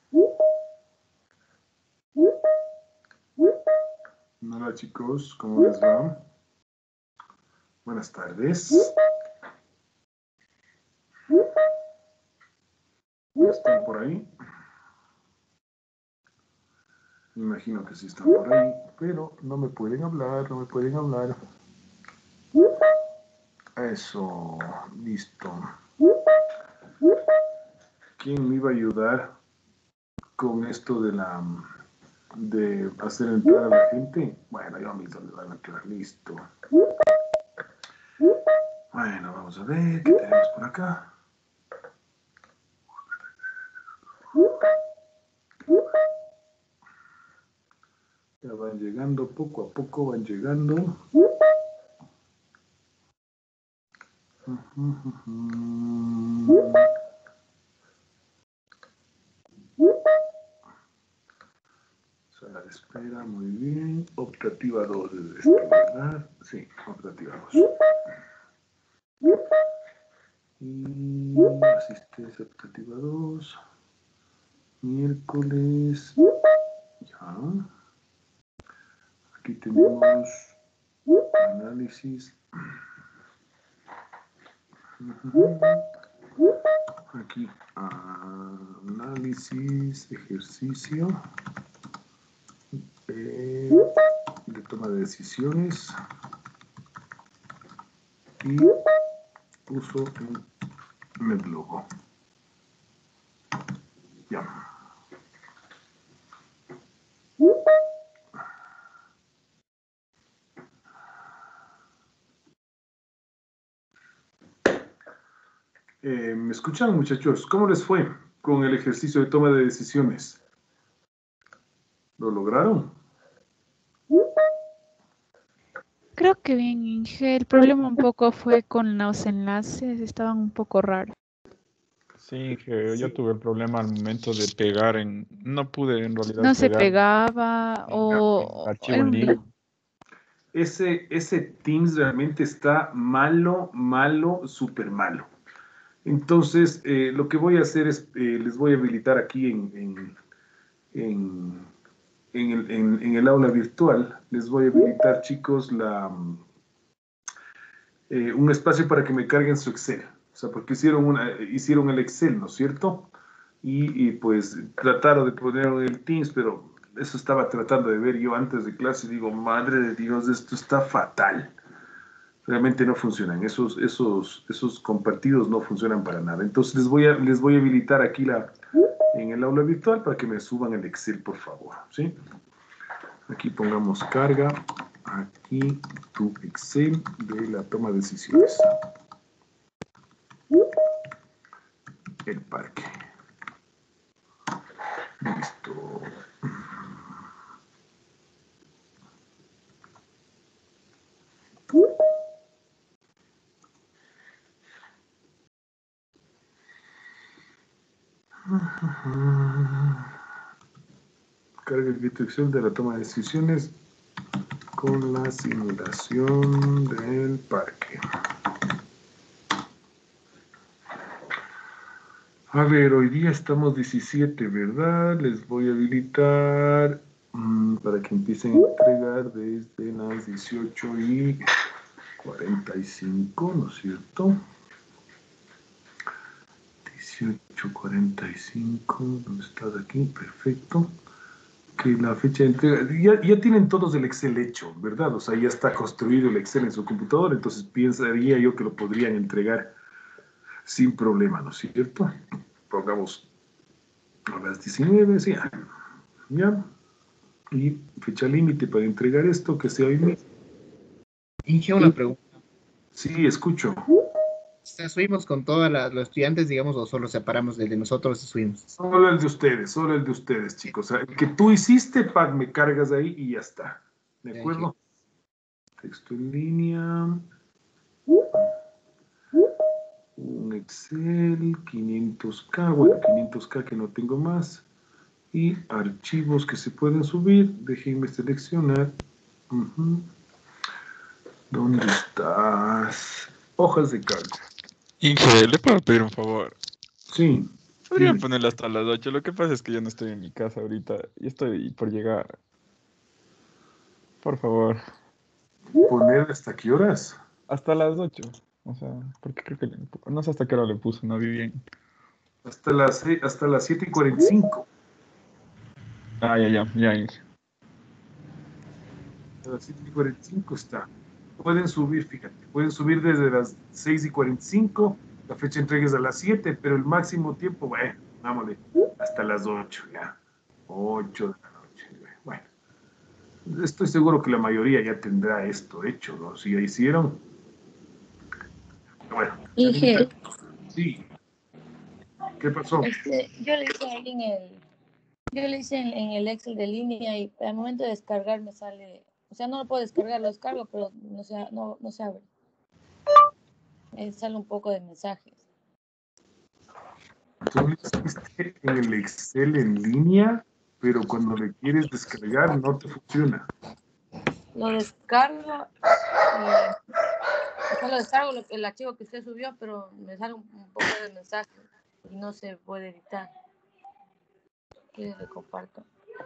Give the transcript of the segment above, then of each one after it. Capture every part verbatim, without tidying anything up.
Hola chicos, ¿cómo les va? Buenas tardes. ¿Están por ahí? Me imagino que sí están por ahí, pero no me pueden hablar, no me pueden hablar. Eso, listo. ¿Quién me iba a ayudar con esto de la de hacer entrar a la gente? Bueno, yo mismo les voy a entrar, listo. Bueno, vamos a ver qué tenemos por acá. Ya van llegando, poco a poco van llegando. Sala de espera, muy bien. Optativa dos es esto, ¿verdad? Sí, optativa dos. Y asistencia optativa dos. Miércoles. Ya. Aquí tenemos análisis. Aquí análisis, ejercicio eh, de toma de decisiones y uso en NetLogo. Ya. Eh, ¿Me escuchan, muchachos? ¿Cómo les fue con el ejercicio de toma de decisiones? ¿Lo lograron? Creo que bien, Inge. El problema un poco fue con los enlaces, estaban un poco raros. Sí, que yo Sí. tuve el problema al momento de pegar en... No pude en realidad No se pegar pegaba en, en el o archivo era en un línea. lío. Ese, ese Teams realmente está malo, malo, súper malo. Entonces, eh, lo que voy a hacer es, eh, les voy a habilitar aquí en, en, en, en el, en, en el aula virtual, les voy a habilitar, chicos, la, eh, un espacio para que me carguen su Excel. O sea, porque hicieron, una, hicieron el Excel, ¿no es cierto? Y, y pues trataron de poner el Teams, pero eso estaba tratando de ver yo antes de clase y digo, madre de Dios, esto está fatal. Realmente no funcionan, esos, esos, esos compartidos no funcionan para nada. Entonces les voy a, les voy a habilitar aquí la, en el aula virtual para que me suban el Excel, por favor, ¿sí? Aquí pongamos carga, aquí tu Excel de la toma de decisiones. El parque. Listo. Carga el kit Excel de la toma de decisiones con la simulación del parque. A ver, hoy día estamos diecisiete, ¿verdad? Les voy a habilitar mmm, para que empiecen a entregar desde las dieciocho y cuarenta y cinco, ¿no es cierto? dieciocho cuarenta y cinco, ¿dónde estás aquí? Perfecto. Que la fecha de entrega, ya, ya tienen todos el Excel hecho, ¿verdad? O sea, ya está construido el Excel en su computador, entonces pensaría yo que lo podrían entregar sin problema, ¿no es cierto? Pongamos a las diecinueve, sí, ya. Y fecha límite para entregar esto, que sea hoy mismo. Inge, una pregunta. Sí, escucho. ¿Subimos con todos los estudiantes, digamos, o solo separamos el de nosotros y subimos? Solo el de ustedes, solo el de ustedes, chicos. O sea, el que tú hiciste, Pat, me cargas ahí y ya está. ¿De acuerdo? Texto en línea. Un Excel, quinientos K, bueno, quinientos K que no tengo más. Y archivos que se pueden subir. Déjenme seleccionar. Uh-huh. ¿Dónde estás? Hojas de cálculo. Inge, ¿le puedo pedir un favor? Sí. Podría Sí. ponerlo hasta las ocho. Lo que pasa es que yo no estoy en mi casa ahorita y estoy por llegar. Por favor, ¿Poner hasta qué horas? hasta las ocho. O sea, porque creo que le- no sé hasta qué hora le puso, no vi bien. Hasta las, se- hasta las siete y cuarenta y cinco. Ah, ya, ya, ya. Inge. A las siete y cuarenta y cinco está. Pueden subir, fíjate, pueden subir desde las seis y cuarenta y cinco. La fecha de entrega es a las siete, pero el máximo tiempo, bueno, vámonos, hasta las ocho, ya. ocho de la noche. Bueno, estoy seguro que la mayoría ya tendrá esto hecho, ¿no? Si ya hicieron. Bueno, Inge, sí, ¿qué pasó? este, yo le hice ahí en el, yo le hice en, en el Excel de línea y al momento de descargar me sale, o sea, no lo puedo descargar, lo descargo, pero no se, no, no se abre. Me sale un poco de mensajes. Tú lo hiciste en el Excel en línea, pero cuando le quieres descargar no te funciona. Lo descargo, eh, o sea, lo descargo lo- el archivo que usted subió, pero me sale un, un poco de mensajes y no se puede editar. ¿Qué le comparto?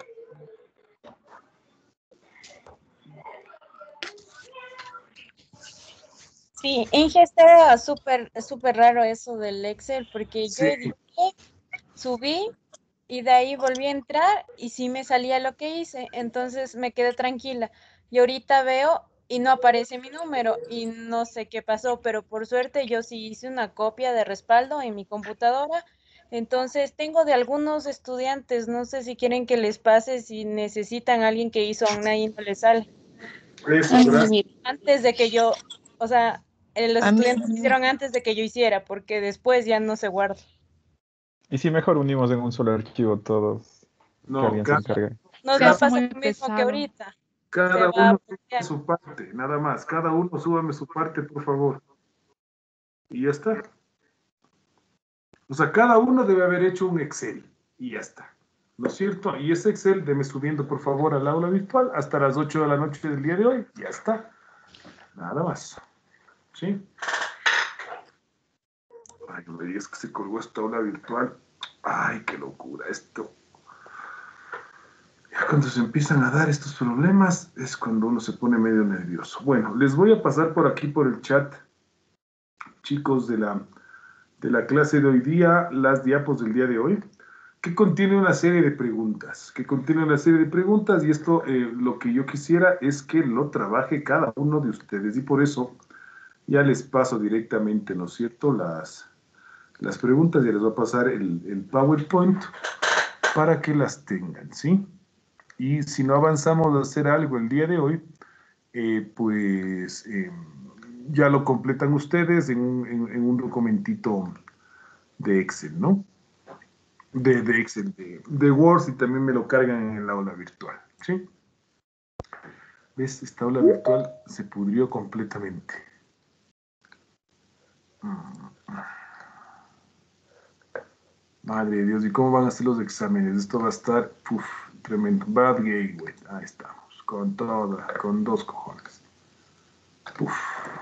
Sí, Inge estaba súper, súper raro eso del Excel, porque yo Sí, edité, subí y de ahí volví a entrar y sí me salía lo que hice, entonces me quedé tranquila. Y ahorita veo y no aparece mi número y no sé qué pasó, pero por suerte yo sí hice una copia de respaldo en mi computadora. Entonces tengo de algunos estudiantes, no sé si quieren que les pase, si necesitan a alguien que hizo una y no les sale. eso, Ay, gracias. mira, Antes de que yo, o sea, eh, los a mí, estudiantes hicieron antes de que yo hiciera, porque después ya no se guarda. Y si mejor unimos en un solo archivo todos, que No, alguien se cada, encargue. Nos se va a cada, hace pasar muy lo mismo que pesado. ahorita. Se cada va a uno sube bloquear. su parte, nada más. Cada uno súbame su parte, por favor. Y ya está. O sea, cada uno debe haber hecho un Excel. Y ya está. ¿No es cierto? Y ese Excel, deme subiendo, por favor, al aula virtual hasta las ocho de la noche del día de hoy. Ya está. Nada más. ¿Sí? Ay, no me digas que se colgó esta aula virtual. Ay, qué locura esto. Ya cuando se empiezan a dar estos problemas es cuando uno se pone medio nervioso. Bueno, les voy a pasar por aquí por el chat, chicos de la, de la clase de hoy día, las diapos del día de hoy, que contiene una serie de preguntas, que contiene una serie de preguntas y esto eh, lo que yo quisiera es que lo trabaje cada uno de ustedes y por eso ya les paso directamente, ¿no es cierto?, las, las preguntas, ya les voy a pasar el, el PowerPoint para que las tengan, ¿sí? Y si no avanzamos a hacer algo el día de hoy, eh, pues eh, ya lo completan ustedes en, en, en, un documentito de Excel, ¿no? De, de Excel, de, de Word y también me lo cargan en el aula virtual, ¿sí? ¿Ves? Esta aula virtual se pudrió completamente. Madre de Dios, ¿y cómo van a ser los exámenes? Esto va a estar, uf, tremendo. Bad Gateway, ahí estamos, con toda, con dos cojones. Uf.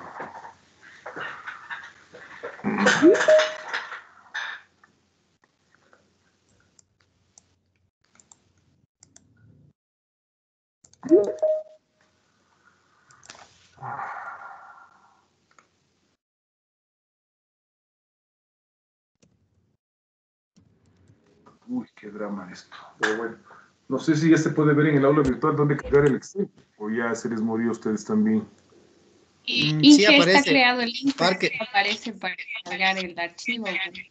Uy, qué drama esto. Pero bueno, no sé si ya se puede ver en el aula virtual dónde cargar el Excel, o ya se les murió a ustedes también. Y Mm, sí Inge está aparece. creado el link, pero Parque no aparece para cargar el archivo.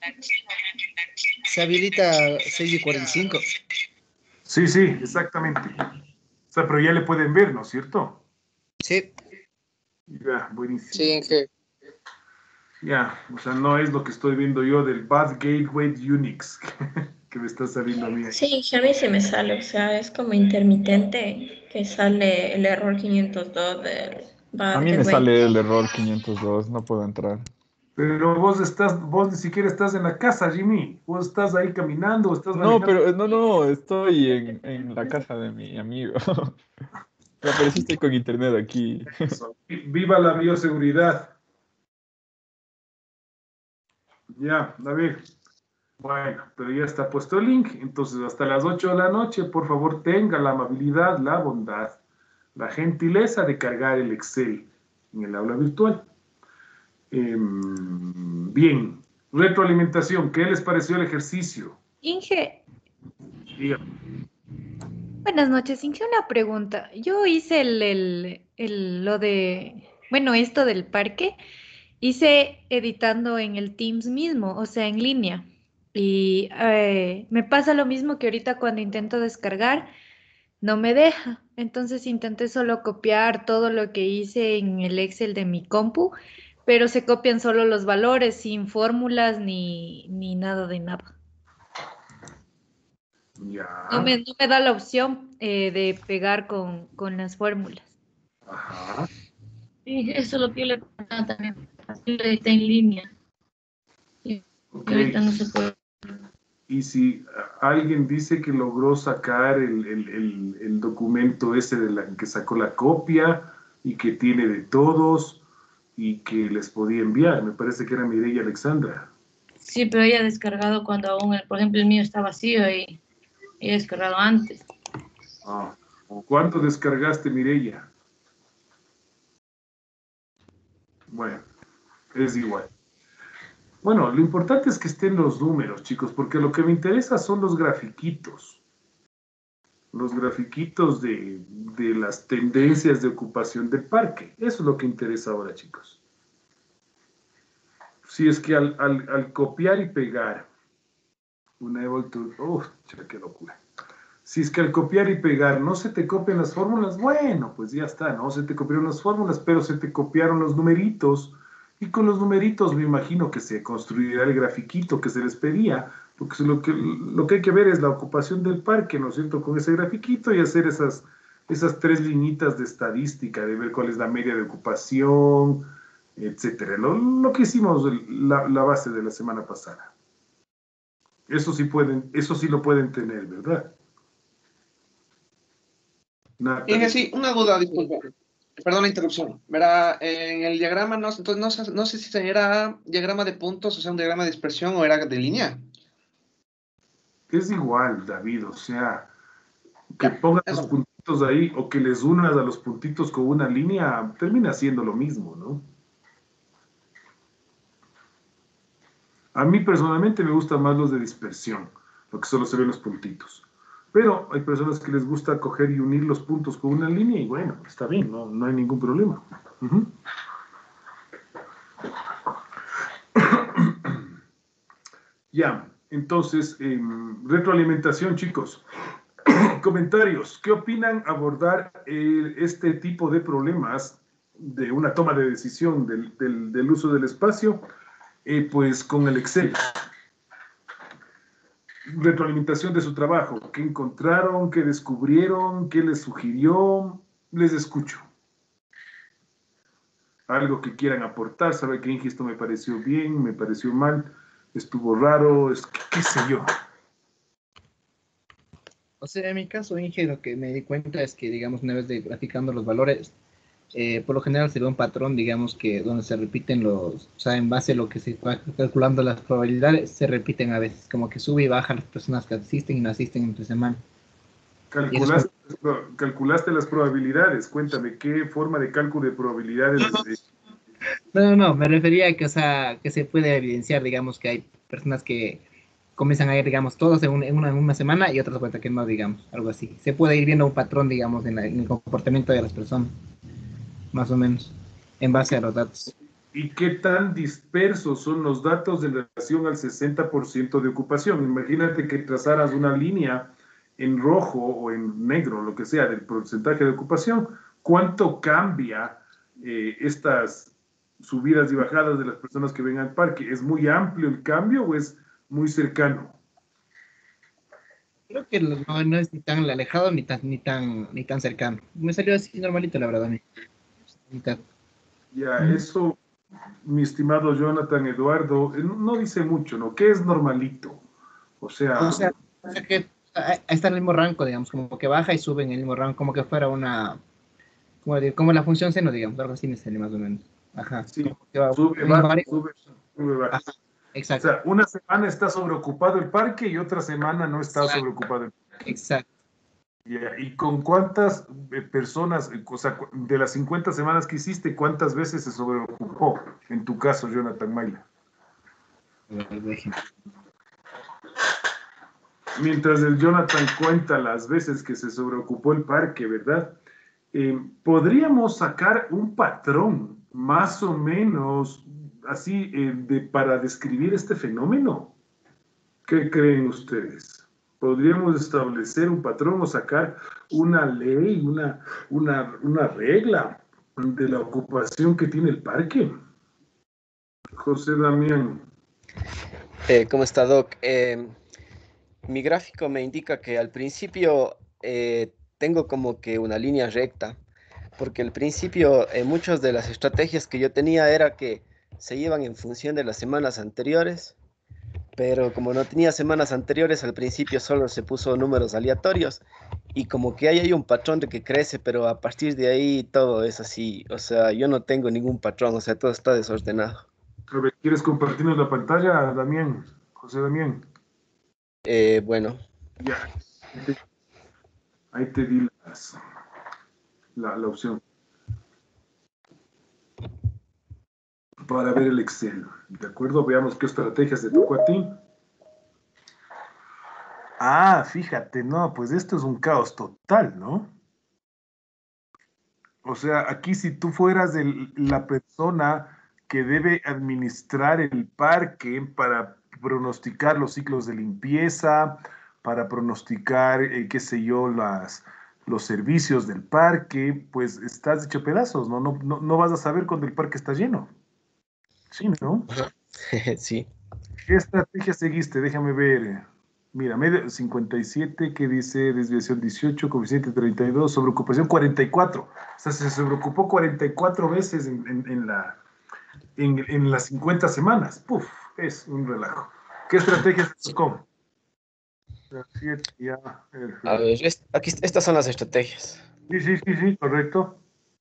se habilita seis y cuarenta y cinco. Sí, sí, exactamente. O sea, pero ya le pueden ver, ¿no es cierto? Sí, Ya, buenísimo. Sí, Inge. Ya, o sea, no es lo que estoy viendo yo del Bad Gateway Unix que me está saliendo a mí ahí. Sí, a mí sí me sale, o sea, es como intermitente que sale el error quinientos dos del A Bad mí me Gateway. sale el error quinientos dos, no puedo entrar. Pero vos estás, vos ni siquiera estás en la casa, Jimmy. Vos estás ahí caminando, estás No, manejando. pero no, no, estoy en, en la casa de mi amigo. Pero, pero sí estoy con internet aquí. Viva la bioseguridad. Ya, a ver. Bueno, pero ya está puesto el link. Entonces, hasta las ocho de la noche, por favor, tenga la amabilidad, la bondad, la gentileza de cargar el Excel en el aula virtual. Eh, bien, retroalimentación. ¿Qué les pareció el ejercicio? Inge, Dígame. buenas noches. Inge, una pregunta. Yo hice el, el, el- lo de, bueno, esto del parque, hice editando en el Teams mismo, o sea, en línea. Y eh, me pasa lo mismo que ahorita cuando intento descargar, no me deja. Entonces intenté solo copiar todo lo que hice en el Excel de mi compu, pero se copian solo los valores, sin fórmulas ni, ni nada de nada. Ya. No me, no me da la opción eh, de pegar con, con las fórmulas. Ajá. Sí, eso es lo que yo le contaba también. Así lo está en línea. Y Ok. ahorita no se puede. Y si a- alguien dice que logró sacar el, el- el- el documento ese de la, que sacó la copia y que tiene de todos y que les podía enviar, me parece que era Mireia Alexandra. Sí, pero ella ha descargado cuando aún, el, por ejemplo, el mío está vacío y ella ha descargado antes. Ah. ¿Cuánto descargaste, Mireia? Bueno, es igual. Bueno, lo importante es que estén los números, chicos, porque lo que me interesa son los grafiquitos. Los grafiquitos de, de las tendencias de ocupación del parque. Eso es lo que interesa ahora, chicos. Si es que al, al- al copiar y pegar, una evolución, ¡oh, qué locura! Si es que al copiar y pegar no se te copian las fórmulas, bueno, pues ya está, no se te copiaron las fórmulas, pero se te copiaron los numeritos. Y con los numeritos me imagino que se construirá el grafiquito que se les pedía, porque lo que, lo que hay que ver es la ocupación del parque, ¿no es cierto? Con ese grafiquito y hacer esas, esas tres liñitas de estadística, de ver cuál es la media de ocupación, etcétera. Lo, lo que hicimos la, la base de la semana pasada. Eso sí pueden, eso sí lo pueden tener, ¿verdad? Natalie. Inge, sí, una duda, disculpa. Perdón la interrupción. Verá, en el diagrama, no, entonces no, sé- no sé si era diagrama de puntos, o sea, un diagrama de dispersión o era de línea. Es igual, David, o sea, que Ya, pongas los eso. puntitos ahí o que les unas a los puntitos con una línea, termina siendo lo mismo, ¿no? A mí personalmente me gustan más los de dispersión, lo que solo se ven los puntitos. Pero hay personas que les gusta coger y unir los puntos con una línea y bueno, está bien, no, no hay ningún problema. Ujú. Ya, entonces, eh, retroalimentación, chicos. Comentarios. ¿Qué opinan abordar eh, este tipo de problemas de una toma de decisión del, del- del uso del espacio? Eh, pues con el Excel. Retroalimentación de su trabajo. ¿Qué encontraron? ¿Qué descubrieron? ¿Qué les sugirió? Les escucho. Algo que quieran aportar. Sabe que Inge, esto me pareció bien, me pareció mal, estuvo raro, es, qué, qué sé yo. O sea, en mi caso, Inge, lo que me di cuenta es que, digamos, una vez de graficando los valores, eh, por lo general se ve un patrón, digamos, que donde se repiten los, o sea, en base a lo que se va calculando las probabilidades, se repiten a veces, como que sube y baja las personas que asisten y no asisten entre semana. Y eso es Calculaste, calculaste las probabilidades. Cuéntame, ¿qué forma de cálculo de probabilidades? les- No, no, no, me refería a que, o sea, que se puede evidenciar, digamos, que hay personas que comienzan a ir, digamos, todos en, un- en una, en una semana y otras cuenta que no, digamos, algo así. Se puede ir viendo un patrón, digamos, en, la- en el comportamiento de las personas, más o menos, en base a los datos. ¿Y qué tan dispersos son los datos en relación al sesenta por ciento de ocupación? Imagínate que trazaras una línea en rojo o en negro, lo que sea, del porcentaje de ocupación. ¿Cuánto cambia eh, estas subidas y bajadas de las personas que ven al parque? ¿Es muy amplio el cambio o es muy cercano? Creo que no, no es ni tan alejado ni tan, ni tan, ni tan cercano. Me salió así normalito, la verdad, a mí. Mitad. Ya, Mm. eso, mi estimado Jonathan Eduardo, eh, no dice mucho, ¿no? ¿Qué es normalito? O sea, O sea, o sea que ahí está en el mismo rango, digamos, como que baja y sube en el mismo rango, como que fuera una, como, de- como la función seno, digamos, algo así me sale más o menos. Ajá. sí, Como que va, sube, unos baja, varios- sube, sube, baja. ajá. O Exacto, sea, una semana está sobreocupado el parque y otra semana no está Exacto. sobreocupado el parque. exacto. Ya, ¿y con cuántas eh, personas, eh, o sea, cu- de las cincuenta semanas que hiciste, cuántas veces se sobreocupó en tu caso, Jonathan Mayla? A ver, déjenme. Mientras el Jonathan cuenta las veces que se sobreocupó el parque, ¿verdad? Eh, podríamos sacar un patrón más o menos así eh, de, para describir este fenómeno. ¿Qué creen ustedes? ¿Podríamos establecer un patrón o sacar una ley, una, una, una regla de la ocupación que tiene el parque? José Damián. Eh, ¿cómo está, Doc? Eh, mi gráfico me indica que al principio eh, tengo como que una línea recta, porque al principio eh, muchas de las estrategias que yo tenía era que se iban en función de las semanas anteriores, pero como no tenía semanas anteriores, al principio solo se puso números aleatorios y como que ahí hay un patrón de que crece, pero a partir de ahí todo es así, o sea, yo no tengo ningún patrón, o sea, todo está desordenado. A ver, ¿quieres compartirnos la pantalla, Damián? José Damián. Eh, bueno, Ya. Ahí te, ahí te di las- la, la opción para ver el Excel. ¿De acuerdo? Veamos qué estrategias te tocó a ti. Ah, fíjate, no, pues esto es un caos total, ¿no? O sea, aquí si tú fueras el- la persona que debe administrar el parque para pronosticar los ciclos de limpieza, para pronosticar, eh, qué sé yo, las, los servicios del parque, pues estás hecho pedazos, ¿no? No, no, no vas a saber cuando el parque está lleno. Sí, ¿no? sí. ¿Qué estrategia seguiste? Déjame ver. Mira, medio cincuenta y siete, que dice desviación dieciocho, coeficiente treinta y dos, sobreocupación cuarenta y cuatro. O sea, se sobreocupó cuarenta y cuatro veces en, en- en la, en, en las cincuenta semanas. Puf, es un relajo. ¿Qué estrategia se tocó? Siete, ya, A perfecto. ver, es- aquí estas son las estrategias. Sí, sí, sí, sí, correcto.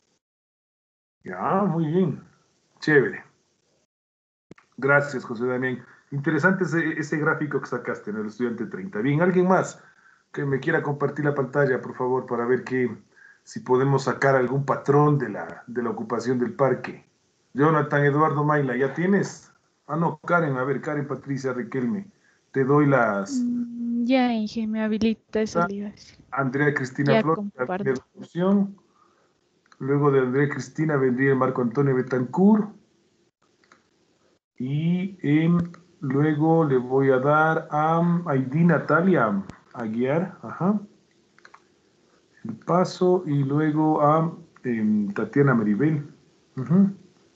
Ya, muy bien. Chévere. Gracias, José Damián. Interesante ese, ese gráfico que sacaste en el estudiante treinta. Bien, ¿alguien más que me quiera compartir la pantalla, por favor, para ver que, si podemos sacar algún patrón de la, de la ocupación del parque? Jonathan Eduardo Maila, ¿ya tienes? Ah, no, Karen, a ver, Karen Patricia Riquelme. Te doy las... Mm, ya, Inge, me habilita esa liga. Andrea Cristina Ya Flores, la comparto. primera opción. Luego de Andrea Cristina vendría Marco Antonio Betancourt. Y em, luego le voy a dar a Aidí Natalia Aguiar, ajá, el paso, y luego a em, Tatiana Meribel. Ujú.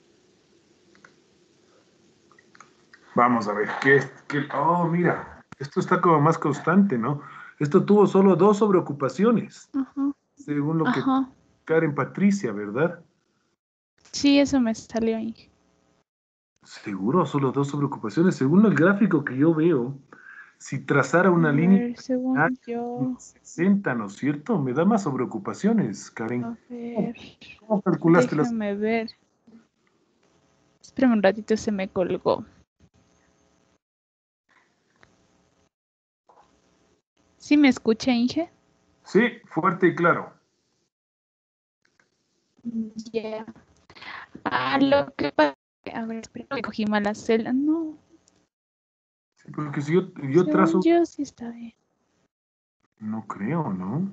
Vamos a ver, ¿qué, qué? Oh, mira, esto está como más constante, ¿no? Esto tuvo solo dos sobreocupaciones, Ajá, según lo que ajá. Karen Patricia, ¿verdad? Sí, eso me salió, Inge. Seguro, solo dos sobreocupaciones. Según el gráfico que yo veo, si trazara A una línea ver, según yo, sesenta, ¿no es cierto? Me da más sobreocupaciones, Karen. a ver, ¿Cómo calculaste las? déjame ver. Espérame un ratito, se me colgó. ¿Sí me escucha, Inge? Sí, fuerte y claro. Ya. Ah, lo que pasa. A ver, espera, que cogí mala celda. No, Sí, porque si yo, yo según trazo, yo sí está bien. no creo, ¿no?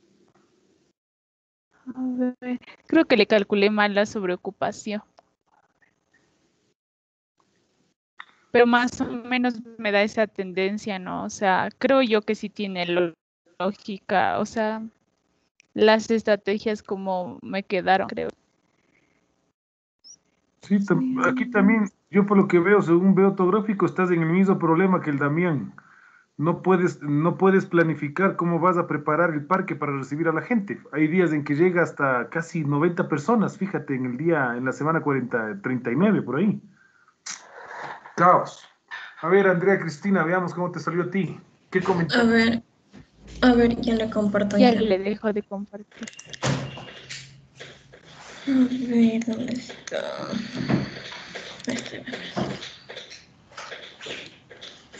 A ver, creo que le calculé mal la sobreocupación. Pero más o menos me da esa tendencia, ¿no? O sea, creo yo que sí tiene lo- lógica. O sea, las estrategias como me quedaron, creo. Sí, tam- aquí también, yo por lo que veo, según veo tu gráfico, estás en el mismo problema que el Damián. No puedes, no puedes planificar cómo vas a preparar el parque para recibir a la gente. Hay días en que llega hasta casi noventa personas, fíjate, en el día, en la semana cuarenta, treinta y nueve, por ahí. Caos. A ver, Andrea Cristina, veamos cómo te salió a ti. ¿Qué A comentario? ver, a ver, ya le comparto Ya ya. le dejo de compartir. A ver, ¿dónde está? Este.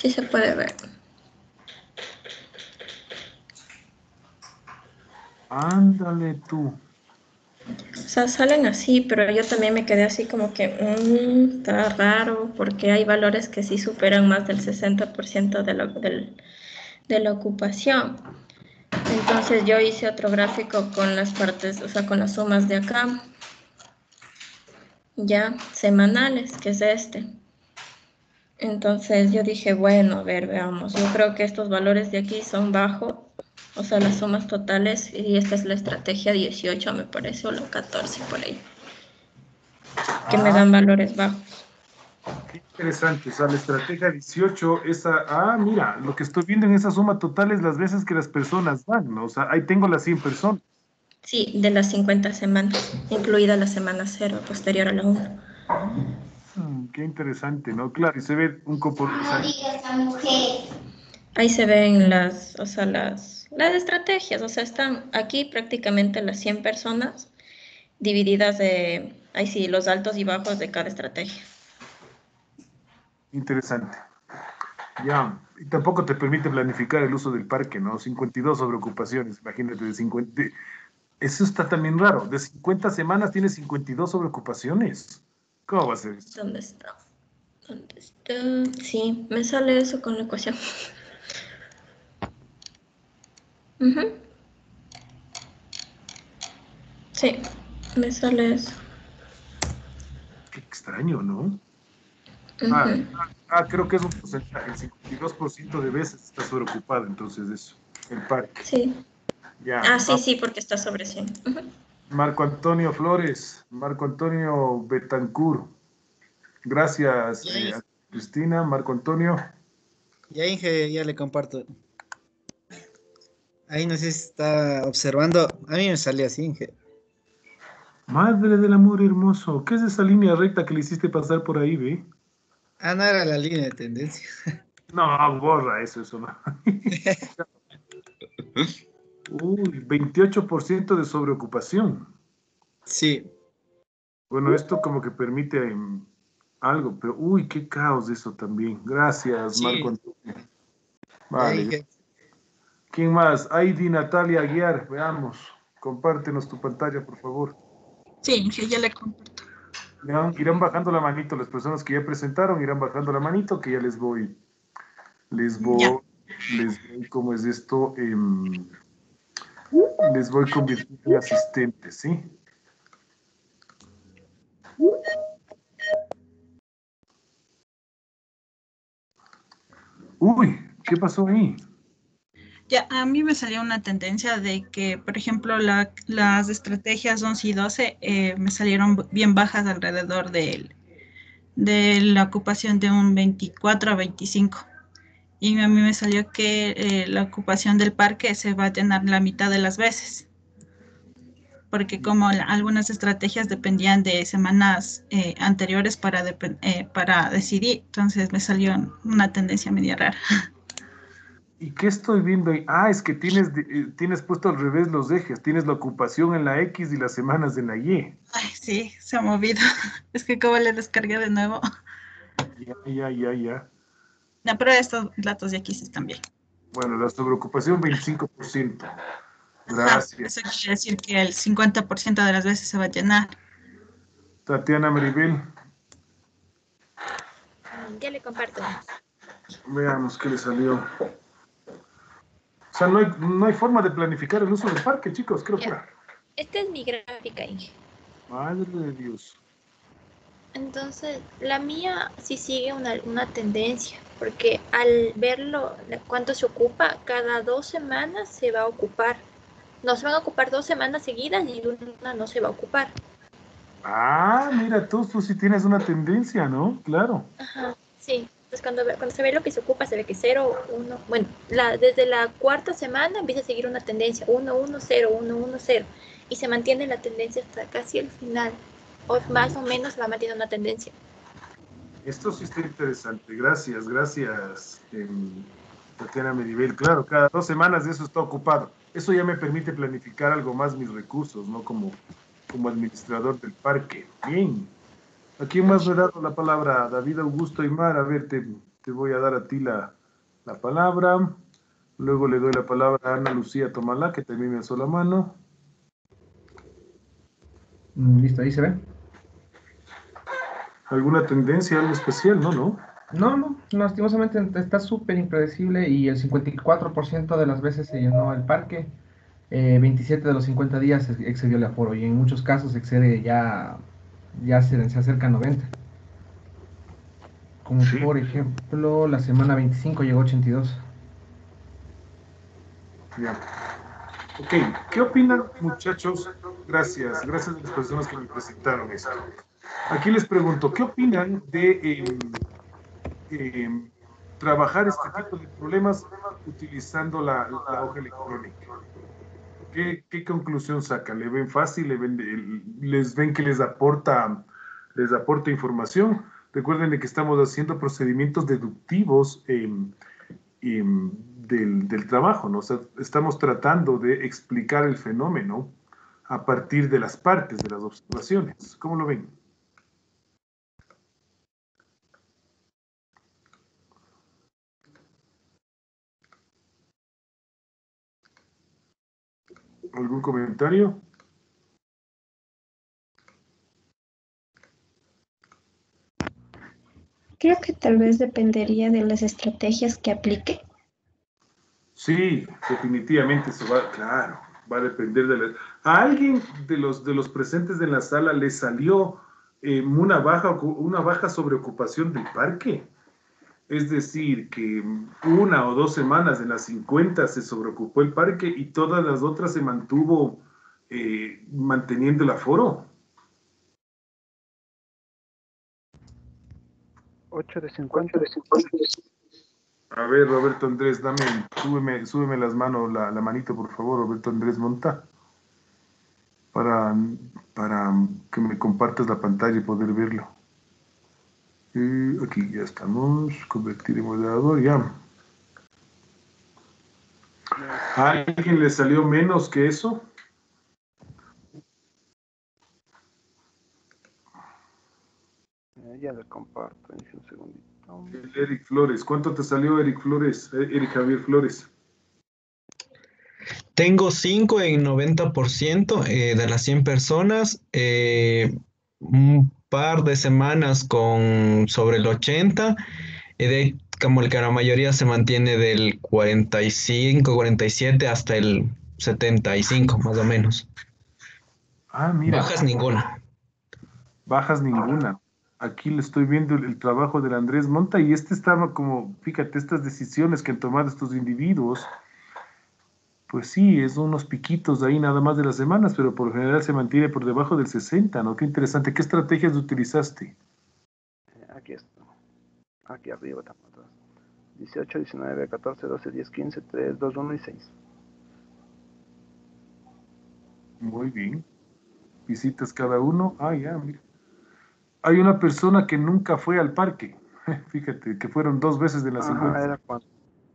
sí se puede ver. Ándale tú. O sea, salen así, pero yo también me quedé así como que, mmm, está raro, porque hay valores que sí superan más del sesenta por ciento de la, del, de la ocupación. Entonces yo hice otro gráfico con las partes, o sea, con las sumas de acá, ya, semanales, que es este. Entonces yo dije, bueno, a ver, veamos, yo creo que estos valores de aquí son bajos, o sea, las sumas totales, y esta es la estrategia dieciocho, me parece, o la catorce por ahí, que me Ah, dan valores bajos. qué interesante. O sea, la estrategia dieciocho, esa, ah, mira, lo que estoy viendo en esa suma total es las veces que las personas van, ¿no? O sea, ahí tengo las cien personas. Sí, de las cincuenta semanas, incluida la semana cero, posterior a la uno. Mm, qué interesante, ¿no? Claro, y se ve un comportamiento. Ahí se ven las, o sea, las, las estrategias, o sea, están aquí prácticamente las cien personas divididas de, ahí sí, los altos y bajos de cada estrategia. Interesante. Ya, y tampoco te permite planificar el uso del parque, ¿no? cincuenta y dos sobreocupaciones, imagínate, de cincuenta. de- Eso está también raro. De cincuenta semanas tienes cincuenta y dos sobreocupaciones. ¿Cómo va a ser eso? ¿Dónde está? ¿Dónde está? Sí, me sale eso con la ecuación. Ujú. Sí, me sale eso. Qué extraño, ¿no? Ah, Ujú. ah, creo que es un porcentaje. El cincuenta y dos por ciento de veces está sobreocupado, entonces eso, el parque. Sí. Ya, Ah, sí, va- sí, porque está sobre cien. Ujú. Marco Antonio Flores, Marco Antonio Betancur. Gracias, Ya, eh, Inge, a Cristina, Marco Antonio. ya, Inge, ya le comparto. Ahí no sé si está observando. A mí me salió así, Inge. Madre del amor hermoso, ¿qué es esa línea recta que le hiciste pasar por ahí, ve? Ah, no era la línea de tendencia. No, borra eso, eso no. Uy, veintiocho por ciento de sobreocupación. Sí, Bueno, esto como que permite em, algo, pero uy, qué caos eso también. Gracias, Marco sí, Antonio. ya, Vale. Inge. ¿Quién más? Heidi Natalia Aguiar, veamos. Compártenos tu pantalla, por favor. Sí, Inge, ya le comparto. Irán, irán bajando la manito, las personas que ya presentaron irán bajando la manito, que ya les voy, les Ya. voy, les voy, ¿cómo es esto? Em, les voy convirtiendo en asistentes, ¿sí? Uy, ¿qué pasó ahí? Ya, a mí me salió una tendencia de que, por ejemplo, la- las estrategias once y doce eh, me salieron bien bajas alrededor del- de la ocupación de un veinticuatro a veinticinco. Y a mí me salió que eh, la ocupación del parque se va a llenar la mitad de las veces, porque como la- algunas estrategias dependían de semanas eh, anteriores para, depen- eh, para decidir, entonces me salió una tendencia media rara. ¿Y qué estoy viendo ahí? Ah, es que tienes, de- eh, tienes puesto al revés los ejes. Tienes la ocupación en la X y las semanas en la Y. Ay, sí, se ha movido. Es que como le descargué de nuevo. Ya, ya, ya, ya. No, pero estos datos de aquí sí están bien. Bueno, la sobreocupación veinticinco por ciento. Ajá, Gracias. eso quiere decir que el cincuenta por ciento de las veces se va a llenar. Tatiana Maribel, Ya le comparto. veamos qué le salió. O sea, no hay, no hay forma de planificar el uso del parque, chicos, qué Ya. locura. Esta es mi gráfica, Inge. Madre de Dios. Entonces, la mía sí sigue una, una tendencia, porque al verlo, la- cuánto se ocupa, cada dos semanas se va a ocupar. No se van a ocupar dos semanas seguidas y una no se va a ocupar. Ah, mira, tú, tú sí tienes una tendencia, ¿no? Claro. Ajá, sí. Entonces, cuando, ve- cuando se ve lo que se ocupa, se ve que cero, uno. Bueno, la, desde la cuarta semana empieza a seguir una tendencia: uno, uno, cero, uno, uno, cero. Y se mantiene la tendencia hasta casi el final. O más o menos va manteniendo una tendencia. Esto sí está interesante. Gracias, gracias, em, Tatiana Maribel. Claro, cada dos semanas eso está ocupado. Eso ya me permite planificar algo más mis recursos, ¿no? Como, como administrador del parque. Bien. ¿A quién más le he dado la palabra? David Augusto Aymar. A ver, te, te voy a dar a ti la, la palabra. Luego le doy la palabra a Ana Lucía Tomalá, que también me alzó la mano. Listo, ahí se ve. ¿Alguna tendencia, algo especial? No, no. No, no, lastimosamente está súper impredecible y el cincuenta y cuatro por ciento de las veces se llenó el parque. Eh, veintisiete de los cincuenta días excedió el aforo y en muchos casos excede ya, ya se, se acerca a noventa. Como Sí. por ejemplo, la semana veinticinco llegó a ochenta y dos. Ya. Ok, ¿qué opinan, muchachos? Gracias, gracias a las personas que me presentaron esto. Aquí les pregunto, ¿qué opinan de eh, eh, trabajar este tipo de problemas utilizando la, la hoja electrónica? ¿Qué, qué conclusión sacan? ¿Le ven fácil? ¿Le ven, les ven que les aporta, les aporta información? Recuerden de que estamos haciendo procedimientos deductivos eh, eh, del, del trabajo, ¿no? O sea, estamos tratando de explicar el fenómeno a partir de las partes, de las observaciones. ¿Cómo lo ven? ¿Algún comentario? Creo que tal vez dependería de las estrategias que aplique. Sí, definitivamente eso va, claro, va a depender de la... ¿A alguien de los, de los presentes de la sala le salió eh, una, baja, una baja sobreocupación del parque? Es decir, que una o dos semanas de las cincuenta se sobreocupó el parque y todas las otras se mantuvo eh, manteniendo el aforo. ocho de cincuenta. A ver, Roberto Andrés, dame, súbeme, súbeme las manos, la, la manito, por favor, Roberto Andrés Monta, para, para que me compartas la pantalla y poder verlo. Y aquí ya estamos, convertir en moderador, ya. ¿A alguien le salió menos que eso? Eh, ya le comparto, en un segundito. El Eric Flores, ¿cuánto te salió Eric Flores? Eh, Eric Javier Flores. Tengo cinco en noventa por ciento eh, de las cien personas, eh, un par de semanas con sobre el ochenta, y de como el que la mayoría se mantiene del cuarenta y cinco, cuarenta y siete hasta el setenta y cinco más o menos. Ah, mira. Bajas ninguna. Bajas ninguna. Aquí le estoy viendo el, el trabajo del Andrés Monta y este estaba como, fíjate, estas decisiones que han tomado estos individuos, pues sí, es unos piquitos ahí nada más de las semanas, pero por lo general se mantiene por debajo del sesenta, ¿no? Qué interesante. ¿Qué estrategias utilizaste? Eh, aquí está. Aquí arriba estamos. dieciocho, diecinueve, catorce, doce, diez, quince, tres, dos, uno y seis. Muy bien. Visitas cada uno. Ah, ya, mira. Hay una persona que nunca fue al parque. Fíjate, que fueron dos veces de las cincuenta. Era cuando...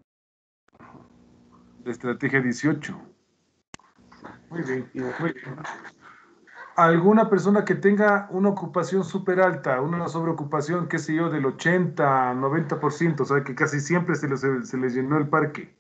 La estrategia dieciocho. Muy bien, muy bien. ¿Alguna persona que tenga una ocupación súper alta, una sobreocupación, qué sé yo, del ochenta, noventa por ciento, o sea, que casi siempre se les, se les llenó el parque?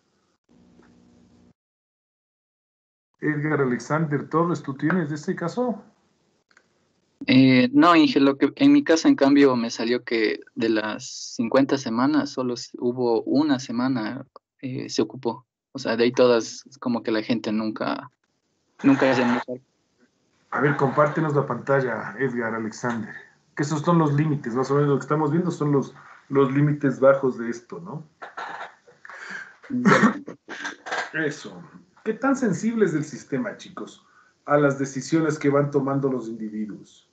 Edgar Alexander Torres, ¿tú tienes de este caso? Eh, no, Inge, lo que en mi caso, en cambio, me salió que de las cincuenta semanas, solo hubo una semana eh, se ocupó. O sea, de ahí todas, como que la gente nunca, nunca llenó el parque. A ver, compártenos la pantalla, Edgar Alexander. Que esos son los límites, más o menos lo que estamos viendo son los, los límites bajos de esto, ¿no? Eso. ¿Qué tan sensible es el sistema, chicos, a las decisiones que van tomando los individuos?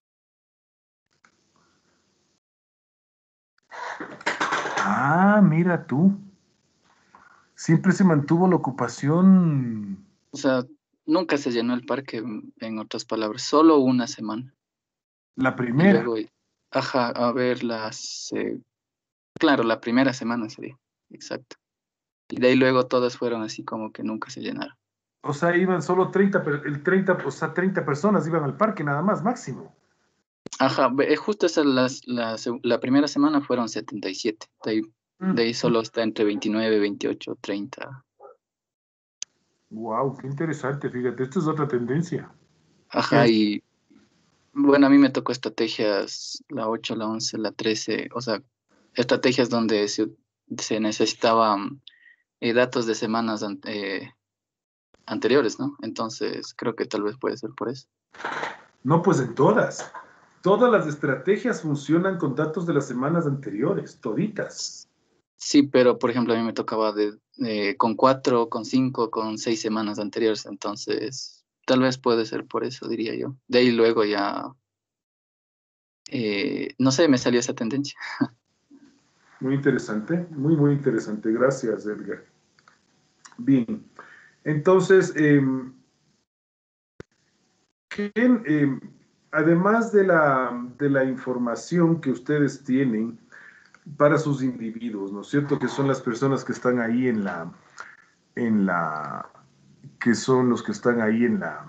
Ah, mira tú. Siempre se mantuvo la ocupación. O sea, nunca se llenó el parque, en otras palabras, solo una semana. La primera. Y luego, ajá, a ver, las... Eh, claro, la primera semana sería, exacto. Y de ahí luego todas fueron así como que nunca se llenaron. O sea, iban solo treinta, el treinta, o sea, treinta personas iban al parque nada más, máximo. Ajá, ve- eh, justo esa, las, la, seg- la primera semana fueron setenta y siete. De ahí, de ahí solo está entre veintinueve, veintiocho, treinta. Wow, qué interesante, fíjate, esta es otra tendencia. Ajá, Es- y bueno, a mí me tocó estrategias la ocho, la once, la trece, o sea, estrategias donde se, se necesitaban eh, datos de semanas an- eh, anteriores, ¿no? Entonces, creo que tal vez puede ser por eso. No, pues en todas. Todas las estrategias funcionan con datos de las semanas anteriores, toditas. Sí, pero por ejemplo, a mí me tocaba de, de- con cuatro, con cinco, con seis semanas anteriores, entonces tal vez puede ser por eso, diría yo. De ahí luego ya, eh, no sé, me salió esa tendencia. Muy interesante, muy, muy interesante. Gracias, Edgar. Bien, entonces, em, ¿qué, em, además de la, de la información que ustedes tienen para sus individuos, ¿no es cierto? Que son las personas que están ahí en la, en la, que son los que están ahí en la,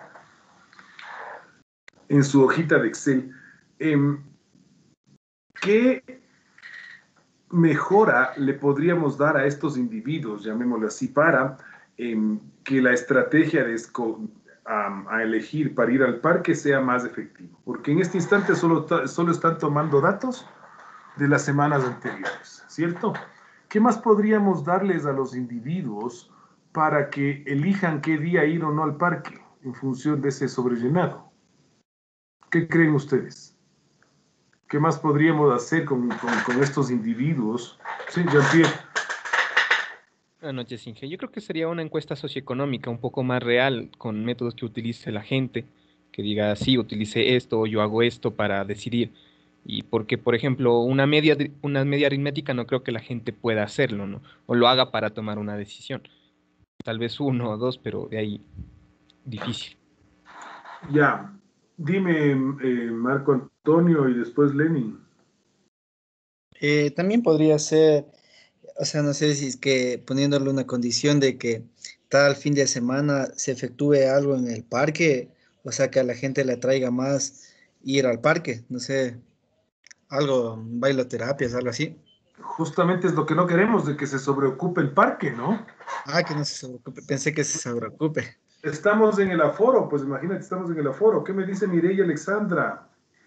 en su hojita de Excel. Em, ¿qué mejora le podríamos dar a estos individuos, llamémoslo así, para em, que la estrategia de esco- am, a elegir para ir al parque sea más efectiva? Porque en este instante solo, ta- solo están tomando datos de las semanas anteriores, ¿cierto? ¿Qué más podríamos darles a los individuos para que elijan qué día ir o no al parque en función de ese sobrellenado? ¿Qué creen ustedes? ¿Qué más podríamos hacer con, con, con estos individuos? Sí, Jean-Pierre. Buenas noches, Inge. Yo creo que sería una encuesta socioeconómica un poco más real, con métodos que utilice la gente, que diga, sí, utilicé esto o yo hago esto para decidir. Y porque, por ejemplo, una media, de- una media aritmética no creo que la gente pueda hacerlo, ¿no? O lo haga para tomar una decisión. Tal vez uno o dos, pero de ahí difícil. Ya, dime, eh, Marco Antonio y después Lenin. Eh, también podría ser, o sea, no sé si es que poniéndole una condición de que tal fin de semana se efectúe algo en el parque, o sea, que a la gente le atraiga más ir al parque, no sé, algo, bailoterapias, algo así. Justamente es lo que no queremos, de que se sobreocupe el parque, ¿no? Ah, que no se sobreocupe, pensé que se sobreocupe. Estamos en el aforo, pues imagínate, estamos en el aforo. ¿Qué me dice Mireya Alexandra?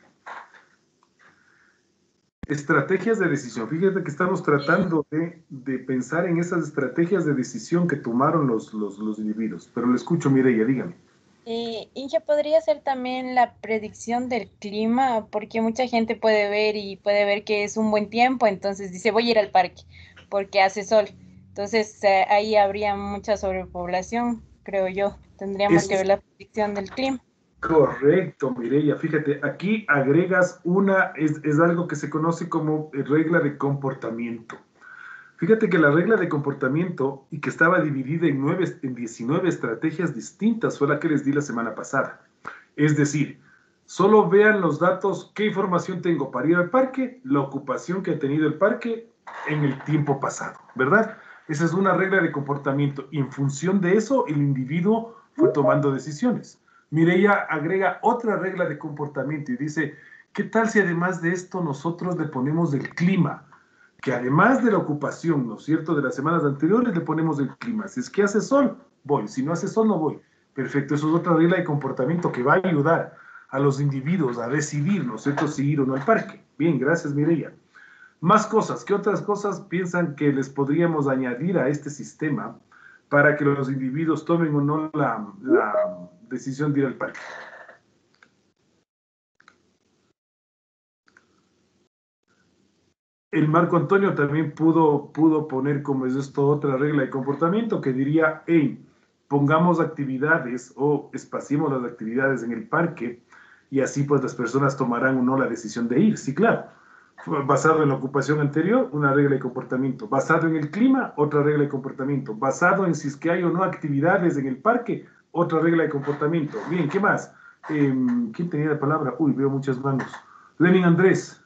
Estrategias de decisión. Fíjate que estamos tratando de, de pensar en esas estrategias de decisión que tomaron los, los, los individuos. Pero le escucho, Mireya, dígame. Y Inge, podría ser también la predicción del clima, porque mucha gente puede ver y puede ver que es un buen tiempo, entonces dice, voy a ir al parque porque hace sol. Entonces eh, ahí habría mucha sobrepoblación, creo yo. Tendríamos que Es ver la predicción del clima. correcto, Mireya. Fíjate, aquí agregas una, es, es algo que se conoce como regla de comportamiento. Fíjate que la regla de comportamiento y que estaba dividida en, nueve, en diecinueve estrategias distintas fue la que les di la semana pasada. Es decir, solo vean los datos, qué información tengo para ir al parque, la ocupación que ha tenido el parque en el tiempo pasado, ¿verdad? Esa es una regla de comportamiento y en función de eso el individuo fue tomando decisiones. Mireya agrega otra regla de comportamiento y dice, ¿qué tal si además de esto nosotros le ponemos el clima? Que además de la ocupación, ¿no es cierto?, de las semanas anteriores le ponemos el clima. Si es que hace sol, voy. Si no hace sol, no voy. Perfecto, eso es otra regla de comportamiento que va a ayudar a los individuos a decidir, ¿no es cierto?, si ir o no al parque. Bien, gracias, Mireya. Más cosas, ¿qué otras cosas piensan que les podríamos añadir a este sistema para que los individuos tomen o no la, la decisión de ir al parque? El Marco Antonio también pudo, pudo poner como es esto otra regla de comportamiento que diría, hey, pongamos actividades o espaciemos las actividades en el parque y así pues las personas tomarán o no la decisión de ir. Sí, claro. Basado en la ocupación anterior, una regla de comportamiento. Basado en el clima, otra regla de comportamiento. Basado en si es que hay o no actividades en el parque, otra regla de comportamiento. Bien, ¿qué más? Eh, ¿Quién tenía la palabra? Uy, veo muchas manos. Lenin Andrés.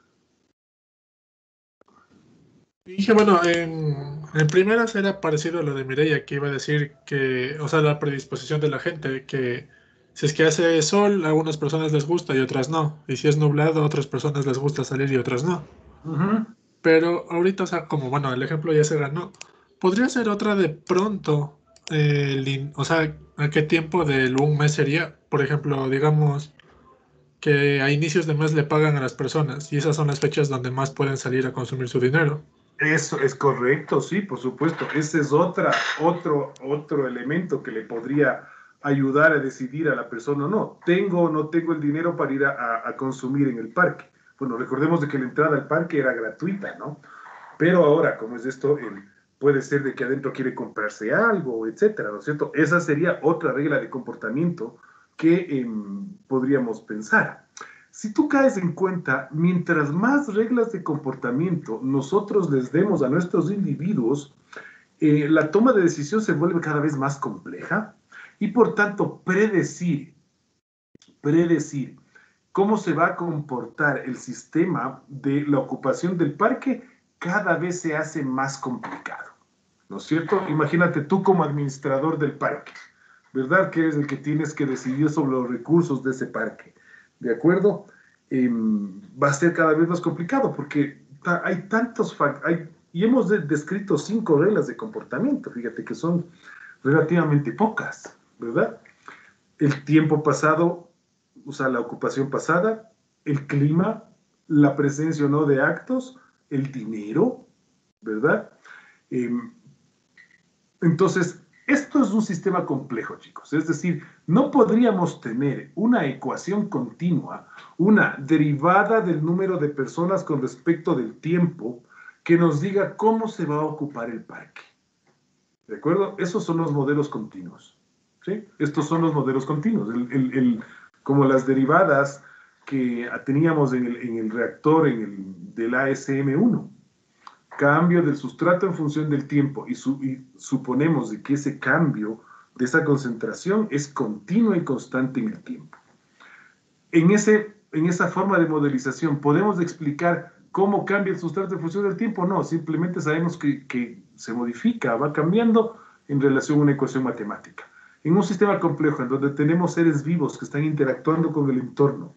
Dije, bueno, en, en primeras era parecido a lo de Mireia, que iba a decir que, o sea, la predisposición de la gente, que Si es que hace sol, a algunas personas les gusta y otras no. Y si es nublado, a otras personas les gusta salir y otras no. Ujú. Pero ahorita, o sea, como, bueno, el ejemplo ya se ganó. Podría ser otra de pronto, eh, el in- o sea, ¿a qué tiempo del un mes sería? Por ejemplo, digamos que a inicios de mes le pagan a las personas y esas son las fechas donde más pueden salir a consumir su dinero. Eso es correcto, sí, por supuesto. Ese es otra, otro, otro elemento que le podría ayudar a decidir a la persona, no, tengo o no tengo el dinero para ir a, a- a consumir en el parque. Bueno, recordemos de que la entrada al parque era gratuita, ¿no? Pero ahora, como es esto, el- puede ser de que adentro quiere comprarse algo, etcétera, ¿no es cierto? Esa sería otra regla de comportamiento que em, podríamos pensar. Si tú caes en cuenta, mientras más reglas de comportamiento nosotros les demos a nuestros individuos, eh, la toma de decisión se vuelve cada vez más compleja y por tanto predecir, predecir cómo se va a comportar el sistema de la ocupación del parque cada vez se hace más complicado, ¿no es cierto? Imagínate tú como administrador del parque, ¿verdad? Que eres el que tienes que decidir sobre los recursos de ese parque, ¿de acuerdo? Eh, va a ser cada vez más complicado porque ta- hay tantos fac- hay, y hemos de- descrito cinco reglas de comportamiento, fíjate que son relativamente pocas, ¿verdad? El tiempo pasado, o sea, la ocupación pasada, el clima, la presencia o no de actos, el dinero, ¿verdad? Eh, entonces, esto es un sistema complejo, chicos. Es decir, no podríamos tener una ecuación continua, una derivada del número de personas con respecto del tiempo que nos diga cómo se va a ocupar el parque. ¿De acuerdo? Esos son los modelos continuos. ¿Sí? Estos son los modelos continuos. El, el, el, como las derivadas que teníamos en el, en el reactor en el, del A S M uno. Cambio del sustrato en función del tiempo y, su, y suponemos de que ese cambio de esa concentración es continuo y constante en el tiempo. En, ese, en esa forma de modelización, ¿podemos explicar cómo cambia el sustrato en función del tiempo? No, simplemente sabemos que, que se modifica, va cambiando en relación a una ecuación matemática. En un sistema complejo, en donde tenemos seres vivos que están interactuando con el entorno,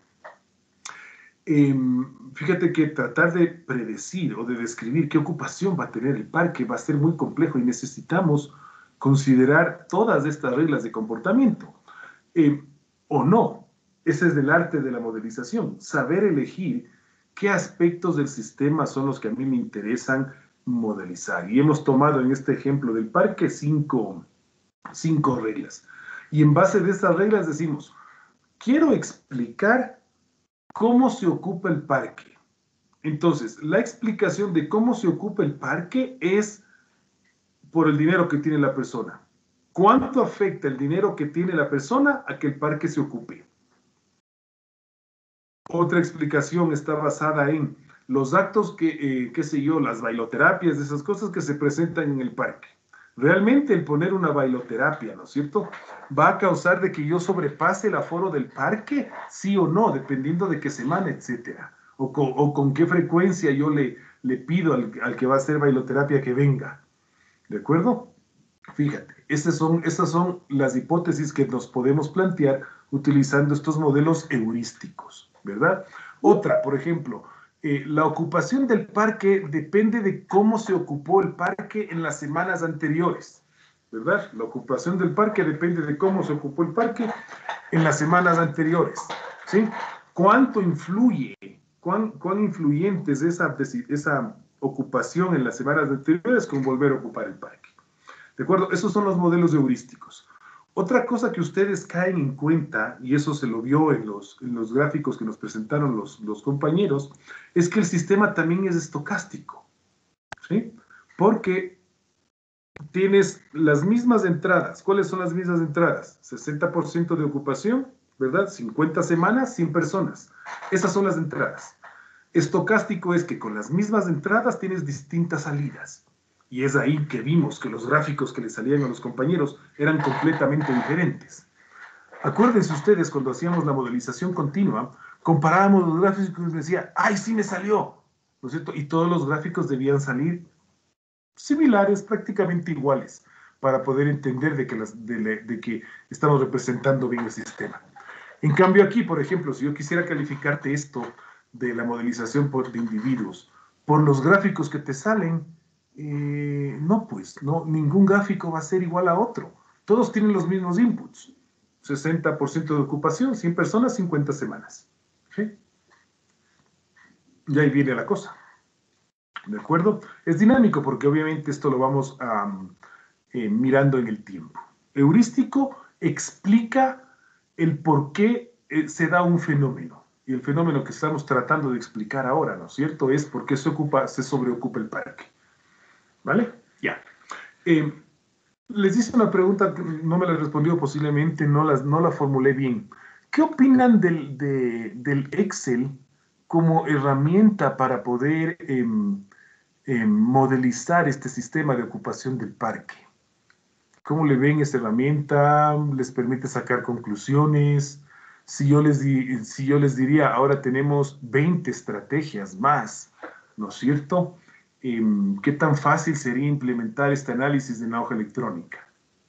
eh, fíjate que tratar de predecir o de describir qué ocupación va a tener el parque va a ser muy complejo y necesitamos considerar todas estas reglas de comportamiento. Eh, o no, ese es el arte de la modelización, saber elegir qué aspectos del sistema son los que a mí me interesan modelizar. Y hemos tomado en este ejemplo del parque cinco, cinco reglas. Y en base de esas reglas decimos, quiero explicar cómo se ocupa el parque. Entonces, la explicación de cómo se ocupa el parque es por el dinero que tiene la persona. ¿Cuánto afecta el dinero que tiene la persona a que el parque se ocupe? Otra explicación está basada en los actos que, eh, qué sé yo, las bailoterapias, esas cosas que se presentan en el parque. Realmente el poner una bailoterapia, ¿no es cierto?, va a causar de que yo sobrepase el aforo del parque, sí o no, dependiendo de qué semana, etcétera. O con, o con qué frecuencia yo le, le pido al, al que va a hacer bailoterapia que venga. ¿De acuerdo? Fíjate, esas son, esas son las hipótesis que nos podemos plantear utilizando estos modelos heurísticos, ¿verdad? Otra, por ejemplo, eh, la ocupación del parque depende de cómo se ocupó el parque en las semanas anteriores, ¿verdad? La ocupación del parque depende de cómo se ocupó el parque en las semanas anteriores, ¿sí? ¿Cuánto influye, cuán, cuán influyente es esa, esa ocupación en las semanas anteriores con volver a ocupar el parque? ¿De acuerdo? Esos son los modelos heurísticos. Otra cosa que ustedes caen en cuenta, y eso se lo vio en los, en los gráficos que nos presentaron los, los compañeros, es que el sistema también es estocástico, ¿sí? Porque tienes las mismas entradas. ¿Cuáles son las mismas entradas? sesenta por ciento de ocupación, ¿verdad? cincuenta semanas, cien personas. Esas son las entradas. Estocástico es que con las mismas entradas tienes distintas salidas. Y es ahí que vimos que los gráficos que le salían a los compañeros eran completamente diferentes. Acuérdense ustedes cuando hacíamos la modelización continua, comparábamos los gráficos y decía, ¡ay, sí me salió! ¿No es cierto? Y todos los gráficos debían salir similares, prácticamente iguales, para poder entender de que, las, de, de que estamos representando bien el sistema. En cambio aquí, por ejemplo, si yo quisiera calificarte esto de la modelización por de individuos, por los gráficos que te salen, eh, no, pues, no, ningún gráfico va a ser igual a otro. Todos tienen los mismos inputs. sesenta por ciento de ocupación, cien personas, cincuenta semanas. ¿Sí? Y ahí viene la cosa. ¿De acuerdo? Es dinámico porque obviamente esto lo vamos um, eh, mirando en el tiempo. Heurístico explica el por qué eh, se da un fenómeno. Y el fenómeno que estamos tratando de explicar ahora, ¿no es cierto? Es por qué se, ocupa, se sobreocupa el parque. ¿Vale? Ya. Eh, les hice una pregunta, no me la respondió posiblemente, no, las, no la formulé bien. ¿Qué opinan del, de, del Excel como herramienta para poder eh, eh, modelizar este sistema de ocupación del parque? ¿Cómo le ven esta herramienta? ¿Les permite sacar conclusiones? Si yo les, di, si yo les diría, ahora tenemos veinte estrategias más, ¿no es cierto? Eh, ¿Qué tan fácil sería implementar este análisis en la hoja electrónica?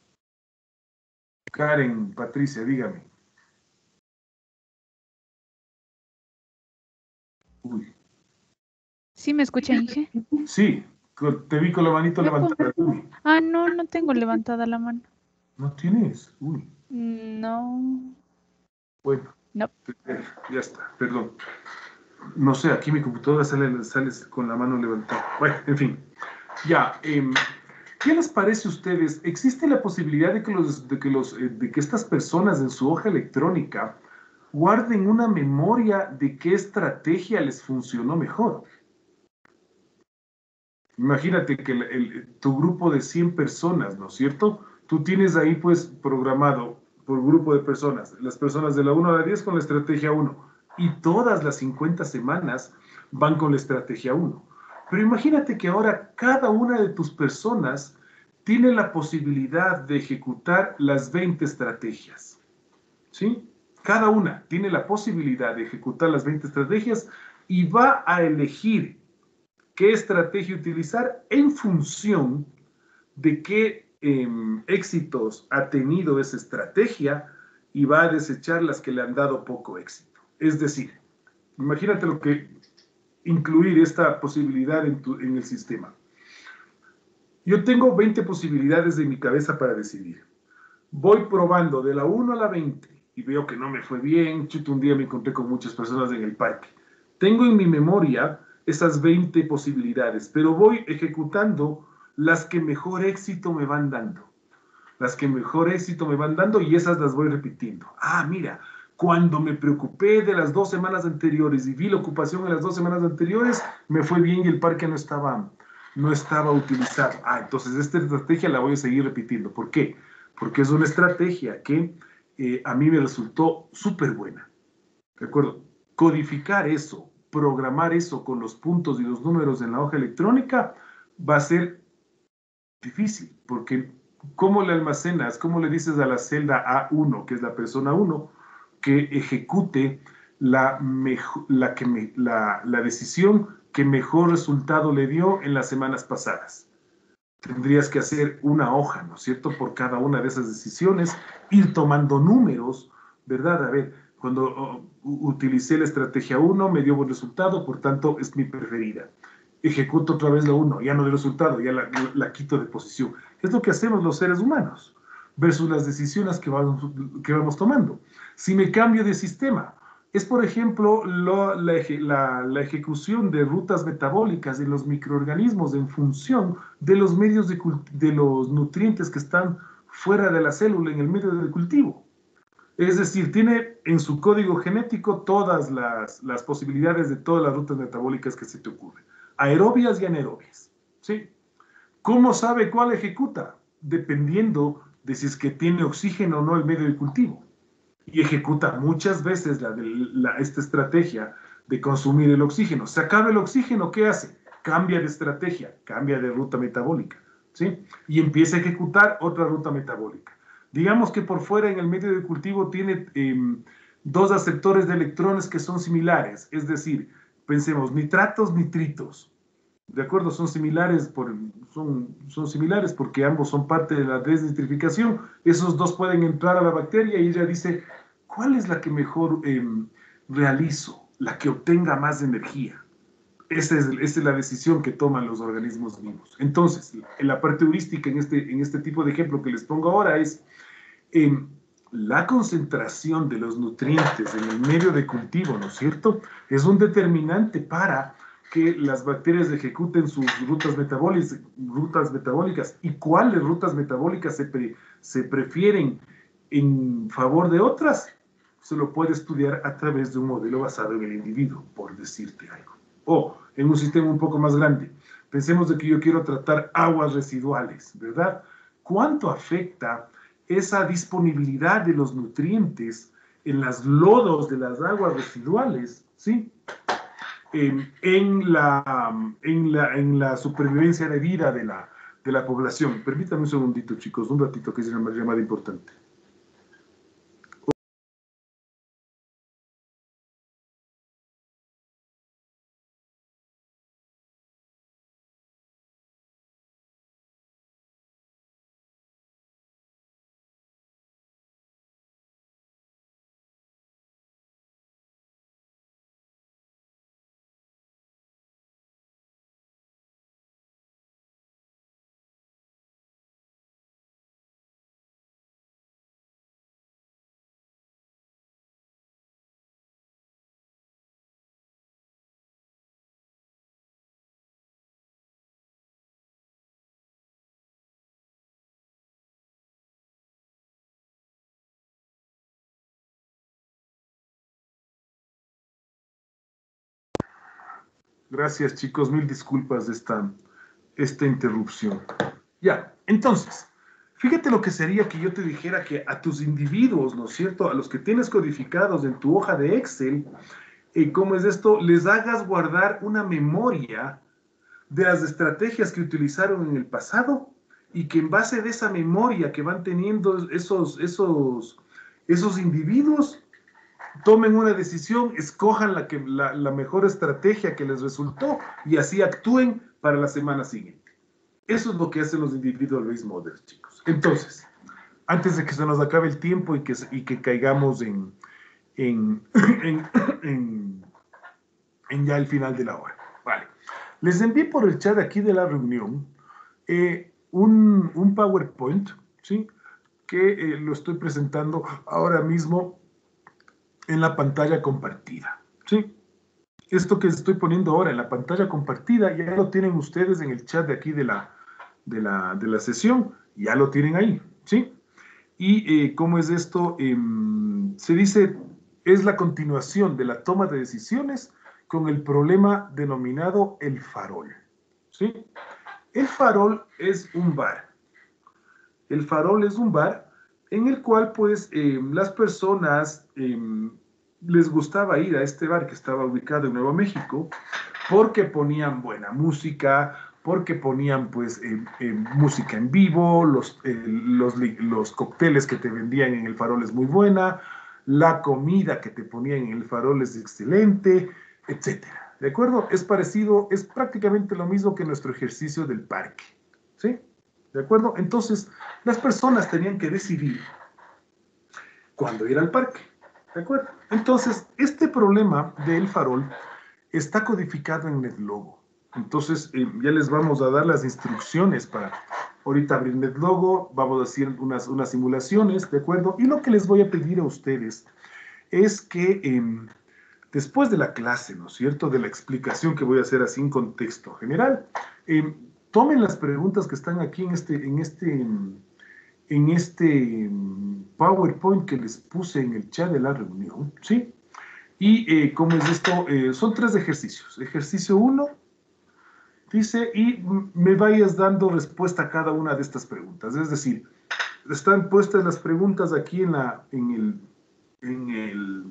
Karen, Patricia, dígame. Uy. ¿Sí me escucha, Inge? Sí, te vi con la manito levantada. Uy. Ah, no, no tengo levantada la mano. ¿No tienes? Uy. No. Bueno. No. Ya está, perdón. No sé, aquí mi computadora sale, sale con la mano levantada. Bueno, en fin. Ya, eh, ¿qué les parece a ustedes? ¿Existe la posibilidad de que, los, de, que los, eh, de que estas personas en su hoja electrónica guarden una memoria de qué estrategia les funcionó mejor? Imagínate que el, el, tu grupo de cien personas, ¿no es cierto? Tú tienes ahí pues programado por grupo de personas, las personas de la uno a la diez con la estrategia uno, y todas las cincuenta semanas van con la estrategia uno. Pero imagínate que ahora cada una de tus personas tiene la posibilidad de ejecutar las veinte estrategias, ¿sí? Cada una tiene la posibilidad de ejecutar las veinte estrategias y va a elegir qué estrategia utilizar en función de qué eh, éxitos ha tenido esa estrategia y va a desechar las que le han dado poco éxito. Es decir, imagínate lo que incluir esta posibilidad en, tu, en el sistema. Yo tengo veinte posibilidades en mi cabeza para decidir. Voy probando de la uno a la veinte y veo que no me fue bien. Chuto, un día me encontré con muchas personas en el parque. Tengo en mi memoria esas veinte posibilidades, pero voy ejecutando las que mejor éxito me van dando. Las que mejor éxito me van dando y esas las voy repitiendo. Ah, mira, cuando me preocupé de las dos semanas anteriores y vi la ocupación en las dos semanas anteriores, me fue bien y el parque no estaba, no estaba utilizado. Ah, entonces esta estrategia la voy a seguir repitiendo. ¿Por qué? Porque es una estrategia que eh, a mí me resultó súper buena. ¿De acuerdo? Codificar eso, programar eso con los puntos y los números en la hoja electrónica va a ser difícil, porque ¿cómo le almacenas? ¿Cómo le dices a la celda A uno, que es la persona uno, que ejecute la, la, que me, la, la decisión que mejor resultado le dio en las semanas pasadas? Tendrías que hacer una hoja, ¿no es cierto?, por cada una de esas decisiones, ir tomando números, ¿verdad? A ver, cuando uh, utilicé la estrategia uno, me dio buen resultado, por tanto, es mi preferida. Ejecuto otra vez la uno, ya no dio resultado, ya la, la quito de posición. Es lo que hacemos los seres humanos, versus las decisiones que vamos, que vamos tomando. Si me cambio de sistema, es por ejemplo lo, la, la, la ejecución de rutas metabólicas de los microorganismos en función de los medios de, de los nutrientes que están fuera de la célula en el medio del cultivo. Es decir, tiene en su código genético todas las, las posibilidades de todas las rutas metabólicas que se te ocurren, aerobias y anaerobias, ¿sí? ¿Cómo sabe cuál ejecuta? Dependiendo de si es que tiene oxígeno o no el medio de cultivo. Y ejecuta muchas veces la, la, esta estrategia de consumir el oxígeno. Se acaba el oxígeno, ¿qué hace? Cambia de estrategia, cambia de ruta metabólica, ¿sí? Y empieza a ejecutar otra ruta metabólica. Digamos que por fuera en el medio de cultivo tiene eh, dos aceptores de electrones que son similares, es decir, pensemos nitratos, nitritos, ¿de acuerdo? Son similares, por, son, son similares porque ambos son parte de la desnitrificación. Esos dos pueden entrar a la bacteria y ella dice ¿cuál es la que mejor eh, realizo? La que obtenga más energía. Esa es, esa es la decisión que toman los organismos vivos. Entonces, en la parte heurística en este, en este tipo de ejemplo que les pongo ahora es eh, la concentración de los nutrientes en el medio de cultivo, ¿no es cierto? Es un determinante para que las bacterias ejecuten sus rutas metabólicas, rutas metabólicas. ¿Y cuáles rutas metabólicas se, pre, se prefieren en favor de otras? Se lo puede estudiar a través de un modelo basado en el individuo, por decirte algo. O en un sistema un poco más grande. Pensemos de que yo quiero tratar aguas residuales, ¿verdad? ¿Cuánto afecta esa disponibilidad de los nutrientes en los lodos de las aguas residuales, ¿sí? En, en, la, en, la, en la supervivencia de vida de la, de la población? Permítanme un segundito, chicos, un ratito, que es una llamada importante. Gracias, chicos, mil disculpas de esta, esta interrupción. Ya, entonces, fíjate lo que sería que yo te dijera que a tus individuos, ¿no es cierto?, a los que tienes codificados en tu hoja de Excel, eh, ¿cómo es esto? Les hagas guardar una memoria de las estrategias que utilizaron en el pasado y que en base de esa memoria que van teniendo esos, esos, esos individuos, tomen una decisión, escojan la, que, la, la mejor estrategia que les resultó y así actúen para la semana siguiente. Eso es lo que hacen los individual based models, chicos. Entonces, antes de que se nos acabe el tiempo y que, y que caigamos en, en, en, en, en ya el final de la hora. Vale. Les envié por el chat aquí de la reunión eh, un, un PowerPoint, ¿sí? Que eh, lo estoy presentando ahora mismo en la pantalla compartida, ¿sí? Esto que estoy poniendo ahora en la pantalla compartida, ya lo tienen ustedes en el chat de aquí de la, de la, de la sesión, ya lo tienen ahí, ¿sí? Y eh, ¿cómo es esto? Eh, se dice, es la continuación de la toma de decisiones con el problema denominado el farol, ¿sí? El farol es un bar. El farol es un bar en el cual, pues, eh, las personas eh, les gustaba ir a este bar que estaba ubicado en Nuevo México porque ponían buena música, porque ponían, pues, eh, eh, música en vivo, los, eh, los, los cócteles que te vendían en el farol es muy buena, la comida que te ponían en el farol es excelente, etcétera. ¿De acuerdo? Es parecido, es prácticamente lo mismo que nuestro ejercicio del parque, ¿sí? ¿De acuerdo? Entonces, las personas tenían que decidir cuándo ir al parque. ¿De acuerdo? Entonces, este problema del farol está codificado en NetLogo. Entonces, eh, ya les vamos a dar las instrucciones para ahorita abrir NetLogo, vamos a hacer unas, unas simulaciones, ¿de acuerdo? Y lo que les voy a pedir a ustedes es que eh, después de la clase, ¿no es cierto?, de la explicación que voy a hacer así en contexto general, eh, tomen las preguntas que están aquí en este, en este, en este PowerPoint que les puse en el chat de la reunión, ¿sí? Y eh, ¿cómo es esto? Eh, son tres ejercicios. Ejercicio uno, dice, y me vayas dando respuesta a cada una de estas preguntas. Es decir, están puestas las preguntas aquí en, la, en, el, en, el,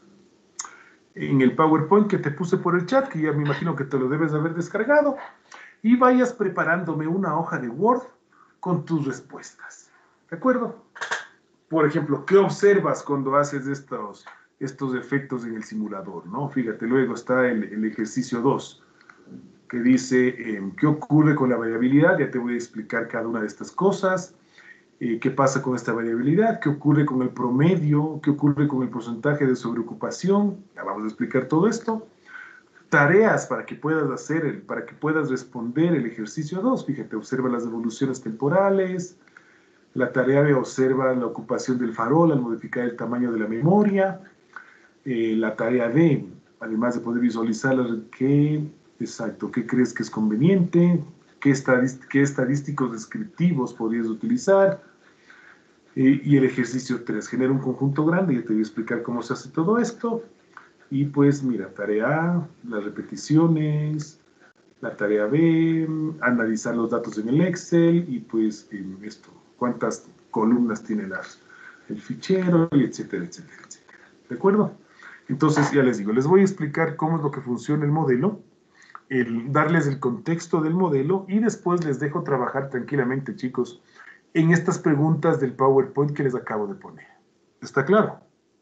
en el PowerPoint que te puse por el chat, que ya me imagino que te lo debes de haber descargado. Y vayas preparándome una hoja de Word con tus respuestas. ¿De acuerdo? Por ejemplo, ¿qué observas cuando haces estos, estos efectos en el simulador? ¿No? Fíjate, luego está el, el ejercicio dos, que dice, eh, ¿qué ocurre con la variabilidad? Ya te voy a explicar cada una de estas cosas. Eh, ¿Qué pasa con esta variabilidad? ¿Qué ocurre con el promedio? ¿Qué ocurre con el porcentaje de sobreocupación? Ya vamos a explicar todo esto. Tareas para que puedas hacer, el, para que puedas responder el ejercicio dos. Fíjate, observa las evoluciones temporales. La tarea B observa la ocupación del farol al modificar el tamaño de la memoria. Eh, la tarea D, además de poder visualizar qué, exacto, qué crees que es conveniente, qué, estadíst qué estadísticos descriptivos podrías utilizar. Eh, y el ejercicio tres, genera un conjunto grande, ya te voy a explicar cómo se hace todo esto. Y pues mira, tarea A, las repeticiones, la tarea B, analizar los datos en el Excel, y pues en esto, cuántas columnas tiene la, el fichero, y etcétera, etcétera, etcétera. ¿De acuerdo? Entonces, ya les digo, les voy a explicar cómo es lo que funciona el modelo, el, darles el contexto del modelo, y después les dejo trabajar tranquilamente, chicos, en estas preguntas del PowerPoint que les acabo de poner. ¿Está claro?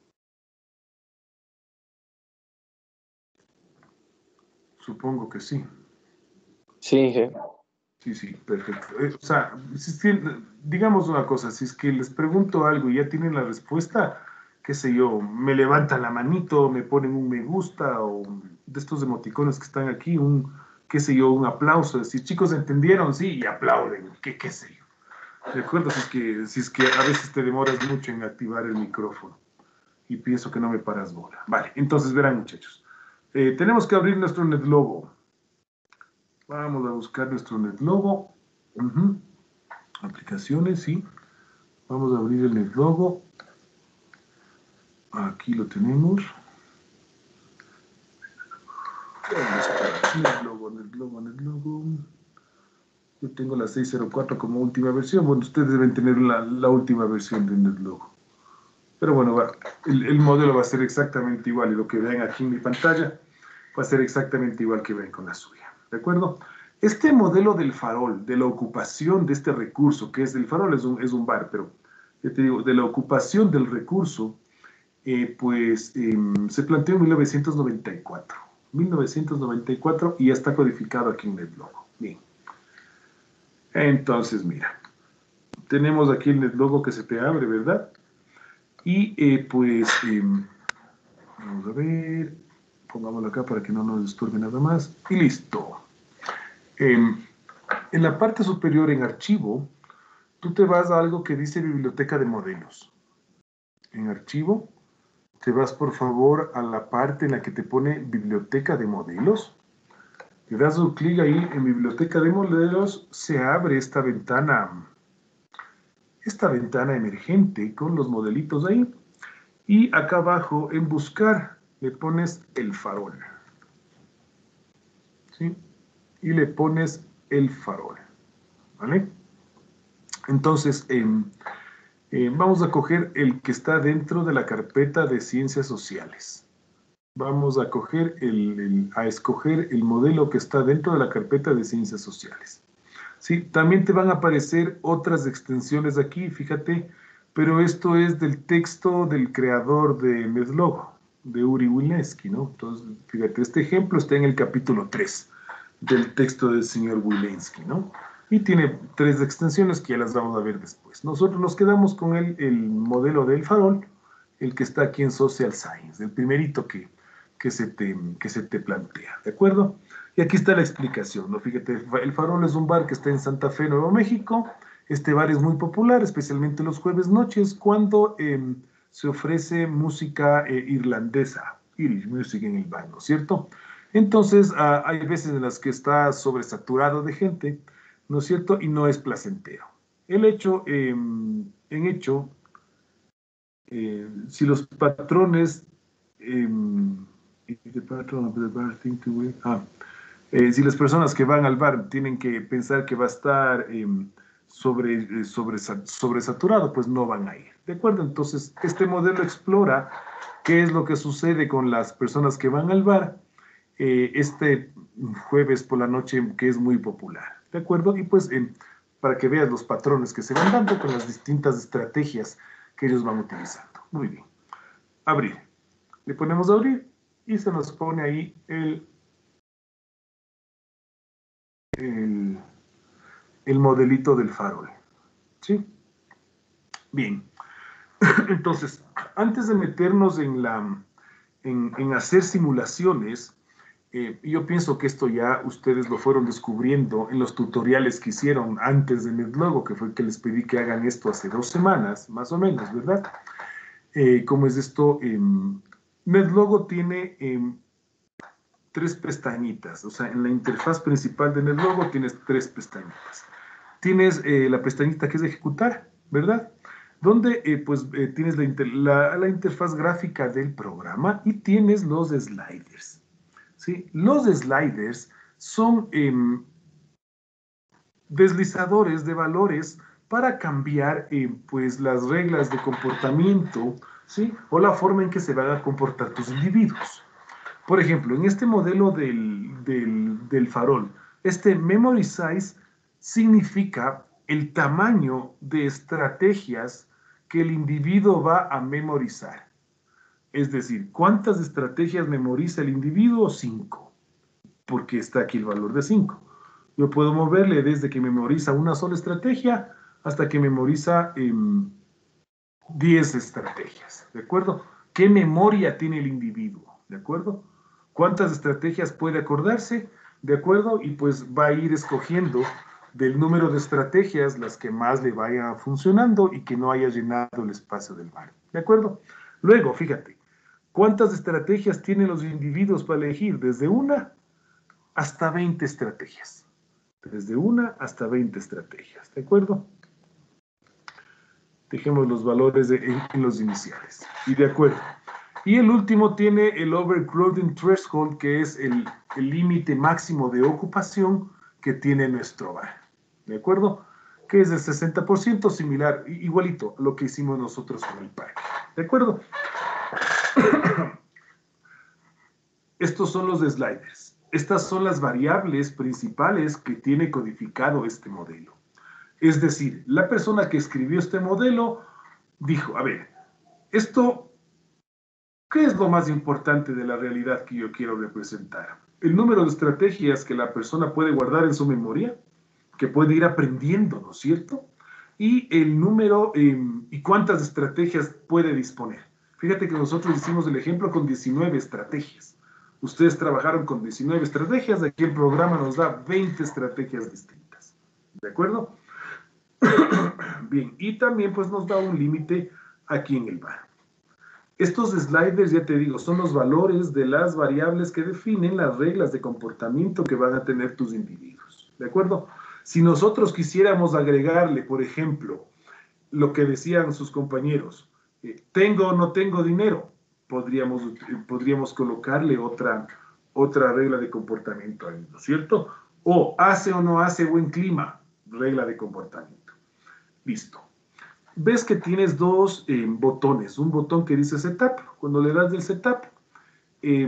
Supongo que sí. Sí, sí. Sí, sí, perfecto. Eh, o sea, si, si, digamos una cosa, si es que les pregunto algo y ya tienen la respuesta, qué sé yo, me levantan la manito, me ponen un me gusta, o de estos emoticones que están aquí, un, qué sé yo, un aplauso, decir, chicos, ¿entendieron? Sí, y aplauden, qué, qué sé yo. Recuerda si es que, si es que a veces te demoras mucho en activar el micrófono y pienso que no me paras bola. Vale, entonces verán, muchachos. Eh, tenemos que abrir nuestro NetLogo. Vamos a buscar nuestro NetLogo. Uh-huh. Aplicaciones, sí. Vamos a abrir el NetLogo. Aquí lo tenemos. NetLogo, NetLogo, NetLogo. Yo tengo la seis cero cuatro como última versión. Bueno, ustedes deben tener la, la última versión de NetLogo. Pero bueno, va, el, el modelo va a ser exactamente igual. Y lo que vean aquí en mi pantalla va a ser exactamente igual que ven con la suya. ¿De acuerdo? Este modelo del farol, de la ocupación de este recurso, que es el farol, es un, es un bar, pero yo te digo, de la ocupación del recurso, eh, pues eh, se planteó en mil novecientos noventa y cuatro. mil novecientos noventa y cuatro y ya está codificado aquí en NetLogo. Bien. Entonces, mira, tenemos aquí el NetLogo que se te abre, ¿verdad? Y eh, pues, eh, vamos a ver, pongámoslo acá para que no nos disturbe nada más. Y listo. Eh, en la parte superior, en archivo, tú te vas a algo que dice biblioteca de modelos. En archivo, te vas por favor a la parte en la que te pone biblioteca de modelos. Le das un clic ahí en biblioteca de modelos, se abre esta ventana, esta ventana emergente con los modelitos ahí. Y acá abajo, en buscar, le pones el farol. ¿Sí? Y le pones el farol. ¿Vale? Entonces, eh, eh, vamos a coger el que está dentro de la carpeta de ciencias sociales. Vamos a, coger el, el, a escoger el modelo que está dentro de la carpeta de ciencias sociales. ¿Sí? También te van a aparecer otras extensiones aquí, fíjate, pero esto es del texto del creador de NetLogo, de Uri Wielensky, ¿no? Entonces, fíjate, este ejemplo está en el capítulo tres del texto del señor Wielensky, ¿no? Y tiene tres extensiones que ya las vamos a ver después. Nosotros nos quedamos con el, el modelo del farol, el que está aquí en Social Science, el primerito que, que, se te, que se te plantea, ¿de acuerdo? Y aquí está la explicación, ¿no? Fíjate, el farol es un bar que está en Santa Fe, Nuevo México. Este bar es muy popular, especialmente los jueves noches, cuando eh, se ofrece música eh, irlandesa, Irish music en el bar, ¿no es cierto? Entonces, ah, hay veces en las que está sobresaturado de gente, ¿no es cierto? Y no es placentero. El hecho, eh, en hecho, eh, si los patrones, eh, the patron of the bar think to win, ah, eh, si las personas que van al bar tienen que pensar que va a estar eh, sobre, eh, sobre, sobresaturado, pues no van a ir. ¿De acuerdo? Entonces, este modelo explora qué es lo que sucede con las personas que van al bar eh, este jueves por la noche, que es muy popular. ¿De acuerdo? Y pues, eh, para que veas los patrones que se van dando con las distintas estrategias que ellos van utilizando. Muy bien. Abrir. Le ponemos a abrir y se nos pone ahí el El, el modelito del farol, ¿sí? Bien, entonces, antes de meternos en, la, en, en hacer simulaciones, eh, yo pienso que esto ya ustedes lo fueron descubriendo en los tutoriales que hicieron antes de NetLogo, que fue que les pedí que hagan esto hace dos semanas, más o menos, ¿verdad? Eh, ¿Cómo es esto? Eh, NetLogo tiene eh, tres pestañitas, o sea, en la interfaz principal de NetLogo tienes tres pestañitas. Tienes eh, la pestañita que es ejecutar, ¿verdad? Donde eh, pues eh, tienes la, inter la, la interfaz gráfica del programa y tienes los sliders, ¿sí? Los sliders son eh, deslizadores de valores para cambiar eh, pues las reglas de comportamiento, ¿sí? O la forma en que se van a comportar tus individuos. Por ejemplo, en este modelo del, del, del farol, este memory size significa el tamaño de estrategias que el individuo va a memorizar. Es decir, ¿cuántas estrategias memoriza el individuo? Cinco, porque está aquí el valor de cinco. Yo puedo moverle desde que memoriza una sola estrategia hasta que memoriza eh, diez estrategias, ¿de acuerdo? ¿Qué memoria tiene el individuo? ¿De acuerdo? ¿Cuántas estrategias puede acordarse? ¿De acuerdo? Y pues va a ir escogiendo del número de estrategias las que más le vayan funcionando y que no haya llenado el espacio del bar. ¿De acuerdo? Luego, fíjate, ¿cuántas estrategias tienen los individuos para elegir? Desde una hasta veinte estrategias. Desde una hasta veinte estrategias. ¿De acuerdo? Dejemos los valores de, en, en los iniciales. Y de acuerdo. Y el último tiene el overcrowding threshold, que es el límite máximo de ocupación que tiene nuestro bar. ¿De acuerdo? Que es del sesenta por ciento, similar, igualito a lo que hicimos nosotros con el parque. ¿De acuerdo? Estos son los sliders. Estas son las variables principales que tiene codificado este modelo. Es decir, la persona que escribió este modelo dijo, a ver, esto... ¿Qué es lo más importante de la realidad que yo quiero representar? El número de estrategias que la persona puede guardar en su memoria, que puede ir aprendiendo, ¿no es cierto? Y el número eh, y cuántas estrategias puede disponer. Fíjate que nosotros hicimos el ejemplo con diecinueve estrategias. Ustedes trabajaron con diecinueve estrategias, aquí el programa nos da veinte estrategias distintas. ¿De acuerdo? Bien, y también pues nos da un límite aquí en el bar. Estos sliders, ya te digo, son los valores de las variables que definen las reglas de comportamiento que van a tener tus individuos. ¿De acuerdo? Si nosotros quisiéramos agregarle, por ejemplo, lo que decían sus compañeros, eh, tengo o no tengo dinero, podríamos, eh, podríamos colocarle otra, otra regla de comportamiento ahí, ¿no es cierto? O hace o no hace buen clima, regla de comportamiento. Listo. Ves que tienes dos eh, botones, un botón que dice Setup, cuando le das del Setup, eh,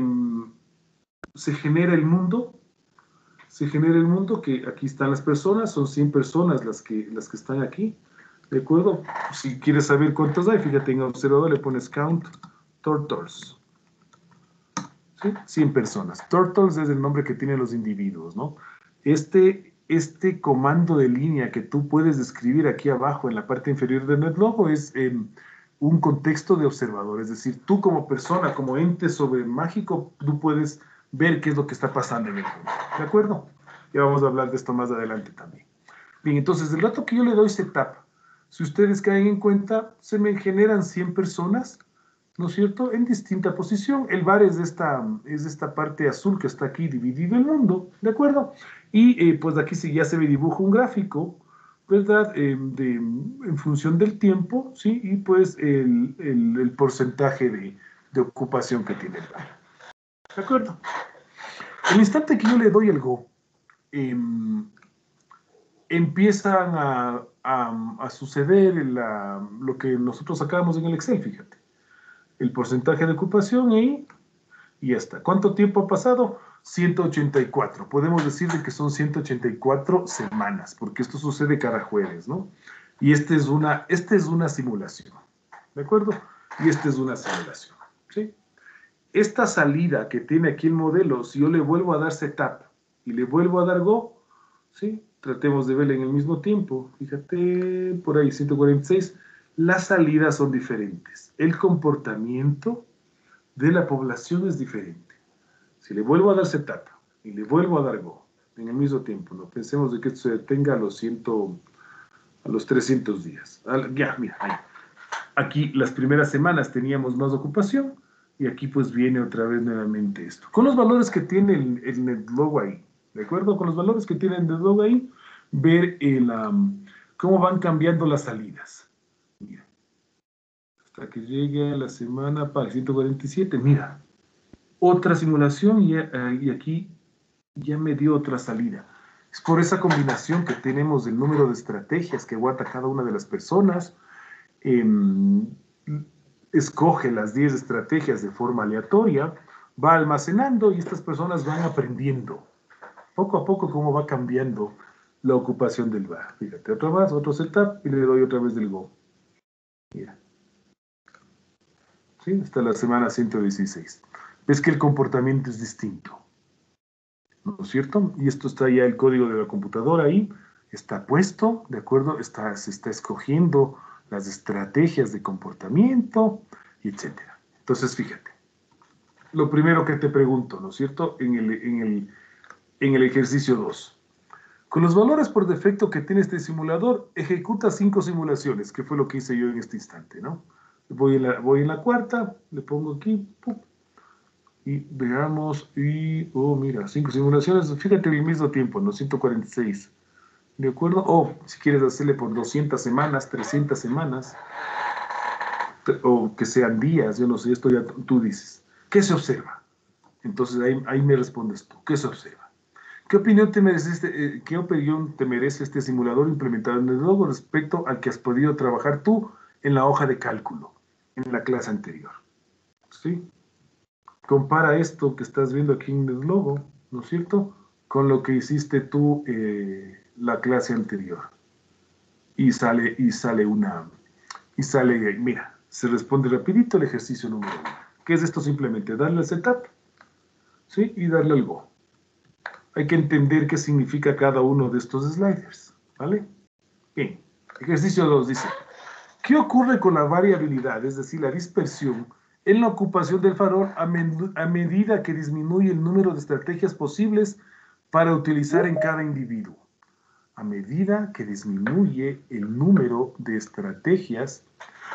se genera el mundo, se genera el mundo, que aquí están las personas, son cien personas las que, las que están aquí, ¿de acuerdo? Si quieres saber cuántas hay, fíjate en observador, le pones Count Turtles, ¿sí? cien personas. Turtles es el nombre que tienen los individuos, ¿no? Este... Este comando de línea que tú puedes escribir aquí abajo en la parte inferior de NetLogo es eh, un contexto de observador. Es decir, tú como persona, como ente sobre mágico, tú puedes ver qué es lo que está pasando en el mundo. ¿De acuerdo? Ya vamos a hablar de esto más adelante también. Bien, entonces, el rato que yo le doy setup, si ustedes caen en cuenta, se me generan cien personas, ¿no es cierto?, en distinta posición. El bar es de esta, es de esta parte azul que está aquí dividido el mundo, ¿de acuerdo? Y eh, pues aquí sí ya se me dibuja un gráfico, ¿verdad? Eh, de, en función del tiempo, ¿sí? Y pues el, el, el porcentaje de, de ocupación que tiene el bar. ¿De acuerdo? El instante que yo le doy el Go, eh, empiezan a, a, a suceder la, lo que nosotros sacábamos en el Excel, fíjate. El porcentaje de ocupación ahí, y ya está. ¿Cuánto tiempo ha pasado? ciento ochenta y cuatro. Podemos decirle que son ciento ochenta y cuatro semanas, porque esto sucede cada jueves, ¿no? Y esta es una, esta es una simulación, ¿de acuerdo? Y esta es una simulación, ¿sí? Esta salida que tiene aquí el modelo, si yo le vuelvo a dar Setup y le vuelvo a dar Go, ¿sí? Tratemos de verla en el mismo tiempo. Fíjate, por ahí, ciento cuarenta y seis. las salidas son diferentes. El comportamiento de la población es diferente. Si le vuelvo a dar setup y le vuelvo a dar go en el mismo tiempo, no pensemos de que esto se detenga a los, cien, a los trescientos días. Ya, mira, ahí. Aquí las primeras semanas teníamos más ocupación y aquí pues viene otra vez nuevamente esto. Con los valores que tiene el, el NetLogo ahí, ¿de acuerdo? Con los valores que tiene el NetLogo ahí, ver el, um, cómo van cambiando las salidas. Mira, hasta que llegue a la semana para el ciento cuarenta y siete, mira, otra simulación y, uh, y aquí ya me dio otra salida. Es por esa combinación que tenemos del número de estrategias que aguanta cada una de las personas. Eh, escoge las diez estrategias de forma aleatoria, va almacenando y estas personas van aprendiendo poco a poco cómo va cambiando la ocupación del bar. Fíjate, otra más, otro setup y le doy otra vez del go. Mira. ¿Sí? Hasta la semana ciento dieciséis. Ves que el comportamiento es distinto, ¿no es cierto? Y esto está ya el código de la computadora ahí, está puesto, ¿de acuerdo? Está, se está escogiendo las estrategias de comportamiento, etcétera. Entonces, fíjate, lo primero que te pregunto, ¿no es cierto? En el, en el, en el ejercicio dos. Con los valores por defecto que tiene este simulador, ejecuta cinco simulaciones, que fue lo que hice yo en este instante, ¿no? Voy en la, voy en la cuarta, le pongo aquí, ¡pum! Y veamos, y, oh, mira, cinco simulaciones, fíjate el mismo tiempo, ¿no? ciento cuarenta y seis. ¿De acuerdo? O si quieres hacerle por doscientas semanas, trescientas semanas, o que sean días, yo no sé, esto ya tú dices. ¿Qué se observa? Entonces ahí, ahí me respondes tú. ¿Qué se observa? ¿Qué opinión te merece este, eh, qué opinión te merece este simulador implementado en el logo respecto al que has podido trabajar tú en la hoja de cálculo, en la clase anterior? ¿Sí? Compara esto que estás viendo aquí en el logo, ¿no es cierto?, con lo que hiciste tú eh, la clase anterior. Y sale, y sale una, y sale, mira, se responde rapidito el ejercicio número uno. ¿Qué es esto? Simplemente darle el setup, ¿sí? Y darle el go. Hay que entender qué significa cada uno de estos sliders, ¿vale? Bien, ejercicio dos dice, ¿qué ocurre con la variabilidad, es decir, la dispersión, en la ocupación del farol a, a medida que disminuye el número de estrategias posibles para utilizar en cada individuo? A medida que disminuye el número de estrategias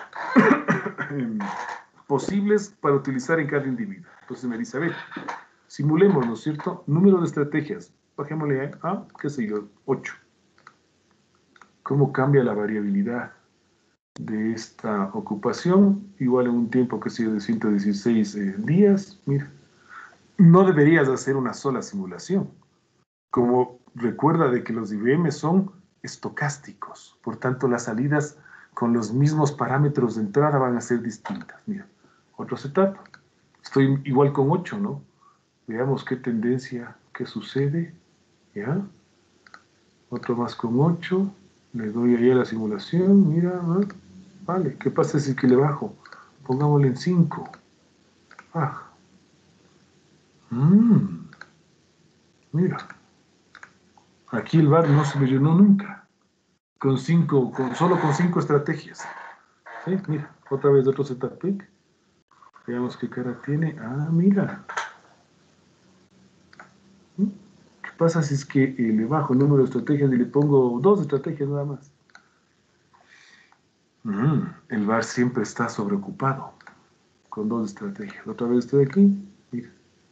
posibles para utilizar en cada individuo. Entonces me dice, a ver, simulemos, ¿no es cierto? Número de estrategias. Bajémosle a, qué sé yo, ocho. ¿Cómo cambia la variabilidad de esta ocupación? Igual en un tiempo que sea de ciento dieciséis eh, días. Mira, no deberías hacer una sola simulación. Como recuerda de que los I B M son estocásticos, por tanto las salidas con los mismos parámetros de entrada van a ser distintas. Mira, otro setup, estoy igual con ocho, ¿no? Veamos qué tendencia, qué sucede, ¿ya? Otro más con ocho, le doy ahí a la simulación, mira, ¿no? Vale, ¿qué pasa si que le bajo? Pongámosle en cinco. Ah. Mm. Mira. Aquí el bar no se me llenó nunca, con cinco, con, solo con cinco estrategias. ¿Sí? Mira, otra vez otro setup pick. Veamos qué cara tiene. Ah, mira. ¿Qué pasa si es que eh, le bajo el número de estrategias y le pongo dos estrategias nada más? Mm, el bar siempre está sobreocupado con dos estrategias. Otra vez estoy aquí. Mira.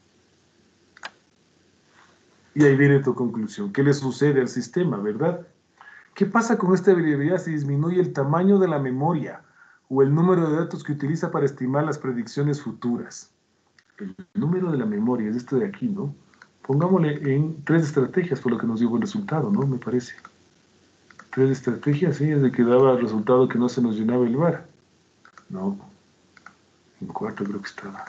Y ahí viene tu conclusión. ¿Qué le sucede al sistema, verdad? ¿Qué pasa con esta variabilidad si disminuye el tamaño de la memoria o el número de datos que utiliza para estimar las predicciones futuras? El número de la memoria es esto de aquí, ¿no? Pongámosle en tres estrategias por lo que nos dio buen resultado, ¿no? Me parece. Tres estrategias, sí, es de que daba el resultado que no se nos llenaba el bar. No. En cuatro creo que estaba.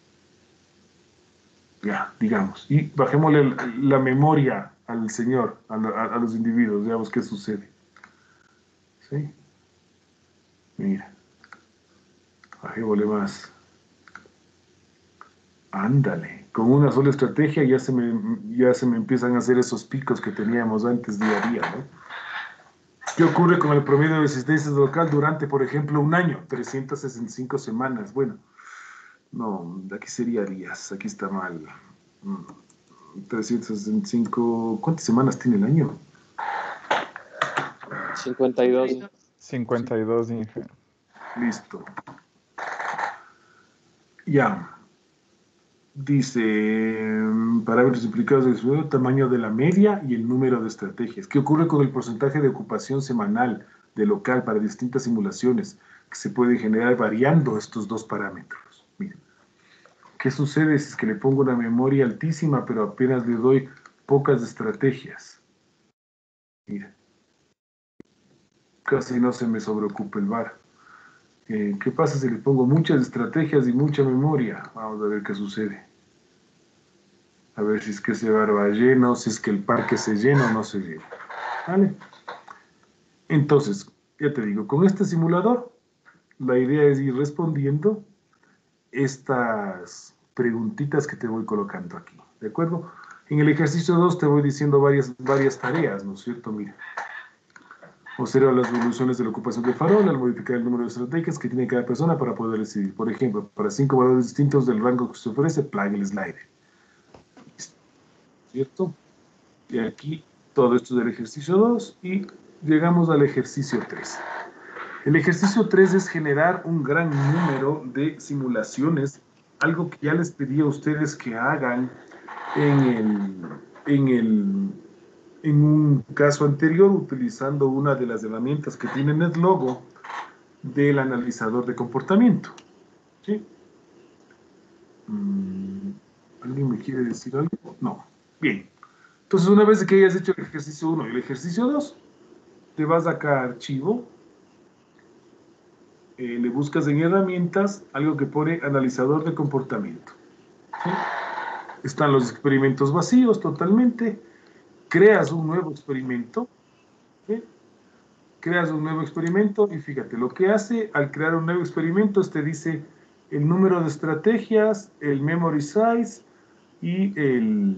Ya, digamos, y bajémosle la memoria al señor, a, a, a los individuos, veamos qué sucede. ¿Sí? Mira, bajémosle más. Ándale, con una sola estrategia ya se, me, ya se me empiezan a hacer esos picos que teníamos antes día a día, ¿no? ¿Qué ocurre con el promedio de asistencia local durante, por ejemplo, un año? trescientas sesenta y cinco semanas. Bueno, no, aquí sería días. Aquí está mal. trescientas sesenta y cinco. ¿Cuántas semanas tiene el año? cincuenta y dos. cincuenta y dos, Inge. Listo. Ya. Dice, parámetros implicados del suelo, tamaño de la media y el número de estrategias. ¿Qué ocurre con el porcentaje de ocupación semanal de local para distintas simulaciones que se pueden generar variando estos dos parámetros? Miren, ¿qué sucede si es que le pongo una memoria altísima pero apenas le doy pocas estrategias? Mira, casi no se me sobreocupa el V A R. Eh, ¿Qué pasa si le pongo muchas estrategias y mucha memoria? Vamos a ver qué sucede. A ver si es que ese V A R va lleno, si es que el parque se llena o no se llena. ¿Vale? Entonces, ya te digo, con este simulador, la idea es ir respondiendo estas preguntitas que te voy colocando aquí. ¿De acuerdo? En el ejercicio dos te voy diciendo varias, varias tareas, ¿no es cierto? Mira. Observa las evoluciones de la ocupación del farol al modificar el número de estrategias que tiene cada persona para poder decidir. Por ejemplo, para cinco valores distintos del rango que se ofrece, plague el slider. ¿Cierto? Y aquí todo esto del ejercicio dos y llegamos al ejercicio tres. El ejercicio tres es generar un gran número de simulaciones, algo que ya les pedí a ustedes que hagan en el... En el en un caso anterior, utilizando una de las herramientas que tiene NetLogo del analizador de comportamiento. ¿Sí? ¿Alguien me quiere decir algo? No. Bien. Entonces, una vez que hayas hecho el ejercicio uno y el ejercicio dos, te vas acá a archivo, eh, le buscas en herramientas algo que pone analizador de comportamiento. ¿Sí? Están los experimentos vacíos totalmente. Creas un nuevo experimento, ¿sí? Creas un nuevo experimento y fíjate, lo que hace al crear un nuevo experimento es te dice el número de estrategias, el memory size y el,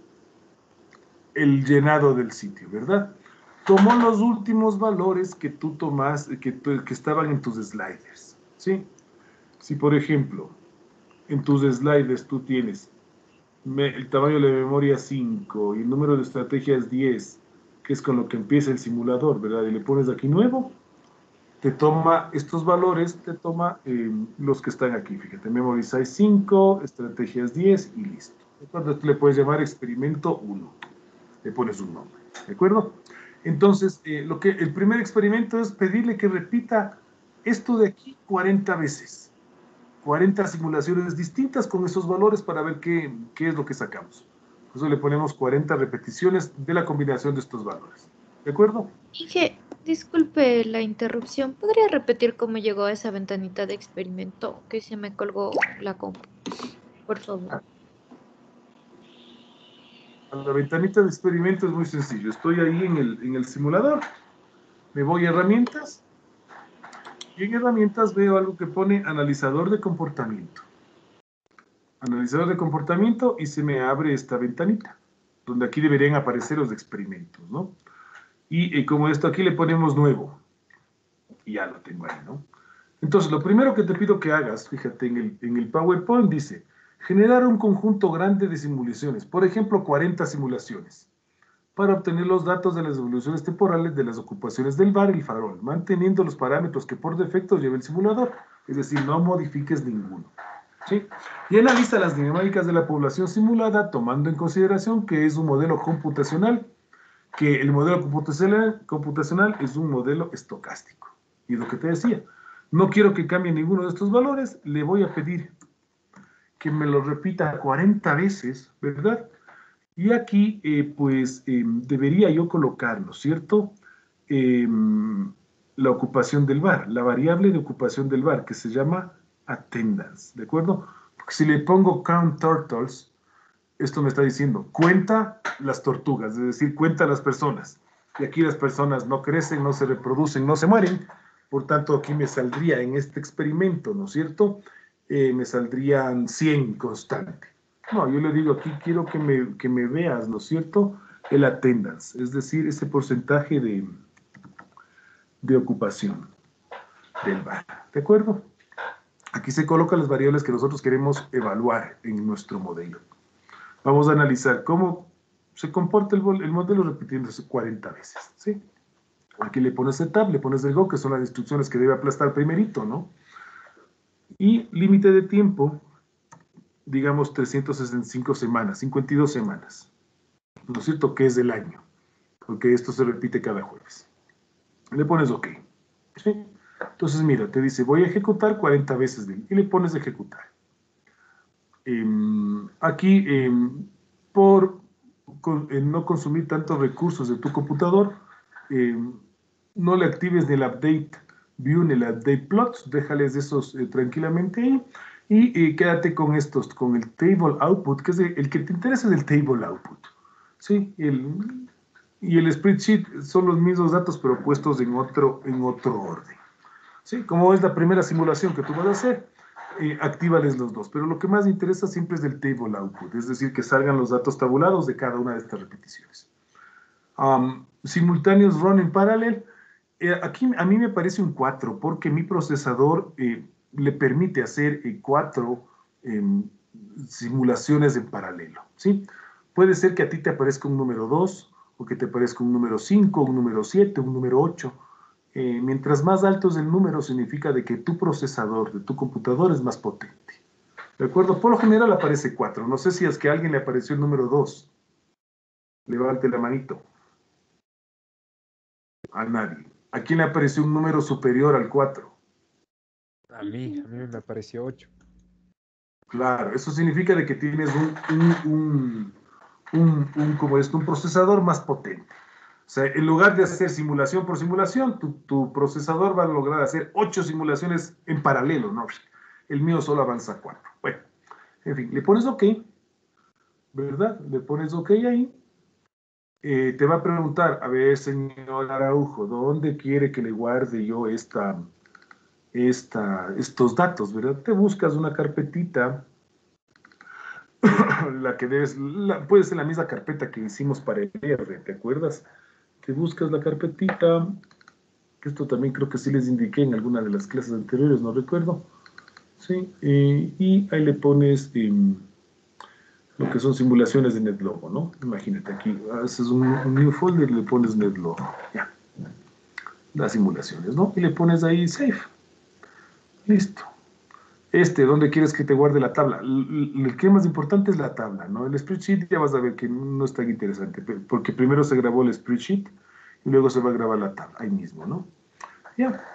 el llenado del sitio, ¿verdad? Tomó los últimos valores que tú tomas, que, que estaban en tus sliders, ¿sí? Si, por ejemplo, en tus sliders tú tienes Me, el tamaño de la memoria cinco y el número de estrategias diez, que es con lo que empieza el simulador, ¿verdad? Y le pones aquí nuevo, te toma estos valores, te toma eh, los que están aquí, fíjate, memory size cinco, estrategias diez y listo. Entonces tú le puedes llamar experimento uno, le pones un nombre, ¿de acuerdo? Entonces, eh, lo que, el primer experimento es pedirle que repita esto de aquí cuarenta veces. cuarenta simulaciones distintas con esos valores para ver qué, qué es lo que sacamos. Por eso le ponemos cuarenta repeticiones de la combinación de estos valores. ¿De acuerdo? Inge, disculpe la interrupción. ¿Podría repetir cómo llegó a esa ventanita de experimento que se me colgó la compu? Por favor. La ventanita de experimento es muy sencillo. Estoy ahí en el, en el simulador. Me voy a herramientas. Y en herramientas veo algo que pone analizador de comportamiento. Analizador de comportamiento y se me abre esta ventanita, donde aquí deberían aparecer los experimentos, ¿no? Y eh, como esto aquí le ponemos nuevo. Y ya lo tengo ahí, ¿no? Entonces, lo primero que te pido que hagas, fíjate, en el, en el PowerPoint dice, generar un conjunto grande de simulaciones, por ejemplo, cuarenta simulaciones, para obtener los datos de las evoluciones temporales de las ocupaciones del V A R y el farol, manteniendo los parámetros que por defecto lleva el simulador, es decir, no modifiques ninguno. ¿Sí? Y analiza las dinámicas de la población simulada, tomando en consideración que es un modelo computacional, que el modelo computacional, computacional es un modelo estocástico. Y lo que te decía, no quiero que cambie ninguno de estos valores, le voy a pedir que me lo repita cuarenta veces, ¿verdad? Y aquí, eh, pues, eh, debería yo colocar, ¿no es cierto?, eh, la ocupación del V A R, la variable de ocupación del V A R, que se llama attendance, ¿de acuerdo? Porque si le pongo count turtles, esto me está diciendo, cuenta las tortugas, es decir, cuenta las personas. Y aquí las personas no crecen, no se reproducen, no se mueren. Por tanto, aquí me saldría en este experimento, ¿no es cierto?, eh, me saldrían cien constante. No, yo le digo aquí, quiero que me, que me veas, ¿no es cierto?, el attendance, es decir, ese porcentaje de, de ocupación del bar. ¿De acuerdo? Aquí se colocan las variables que nosotros queremos evaluar en nuestro modelo. Vamos a analizar cómo se comporta el, el modelo repitiéndose cuarenta veces, ¿sí? Aquí le pones setup, le pones el go, que son las instrucciones que debe aplastar primerito, ¿no? Y límite de tiempo, digamos trescientas sesenta y cinco semanas, cincuenta y dos semanas, ¿no es cierto? Que es del año, porque esto se repite cada jueves. Le pones OK, ¿sí? Entonces, mira, te dice, voy a ejecutar cuarenta veces de, y le pones ejecutar. Eh, aquí, eh, por con, eh, no consumir tantos recursos de tu computador, eh, no le actives ni el update view ni el update plots, déjales esos eh, tranquilamente ahí, y eh, quédate con estos, con el table output, que es el, el que te interesa es el table output, ¿sí? El, y el spreadsheet son los mismos datos, pero puestos en otro, en otro orden. ¿Sí? Como es la primera simulación que tú vas a hacer, eh, actívales los dos. Pero lo que más interesa siempre es el table output, es decir, que salgan los datos tabulados de cada una de estas repeticiones. Um, simultáneos run en paralel. Eh, aquí a mí me parece un cuatro, porque mi procesador eh, le permite hacer eh, cuatro eh, simulaciones en paralelo, ¿sí? Puede ser que a ti te aparezca un número dos, o que te aparezca un número cinco, un número siete, un número ocho. Eh, mientras más alto es el número, significa de que tu procesador de tu computador es más potente. ¿De acuerdo? Por lo general aparece cuatro. No sé si es que a alguien le apareció el número dos. Levante la manito. A nadie. ¿A quién le apareció un número superior al cuatro? A mí, a mí me apareció ocho. Claro, eso significa de que tienes un, un, un, un, un, como esto, un procesador más potente. O sea, en lugar de hacer simulación por simulación, tu, tu procesador va a lograr hacer ocho simulaciones en paralelo, ¿no? El mío solo avanza cuatro. Bueno, en fin, le pones OK, ¿verdad? Le pones OK ahí. Eh, te va a preguntar, a ver, señor Araujo, ¿dónde quiere que le guarde yo esta, esta, estos datos, ¿verdad? Te buscas una carpetita, la que debes, la, puede ser la misma carpeta que hicimos para el R, ¿te acuerdas? Te buscas la carpetita, que esto también creo que sí les indiqué en alguna de las clases anteriores, no recuerdo, ¿sí? Eh, y ahí le pones eh, lo que son simulaciones de NetLogo, ¿no? Imagínate aquí, haces un, un new folder y le pones NetLogo, ya, las simulaciones, ¿no? Y le pones ahí Save, listo. Este, ¿dónde quieres que te guarde la tabla? El que es más importante es la tabla, ¿no? El spreadsheet ya vas a ver que no es tan interesante, porque primero se grabó el spreadsheet y luego se va a grabar la tabla, ahí mismo, ¿no? Ya.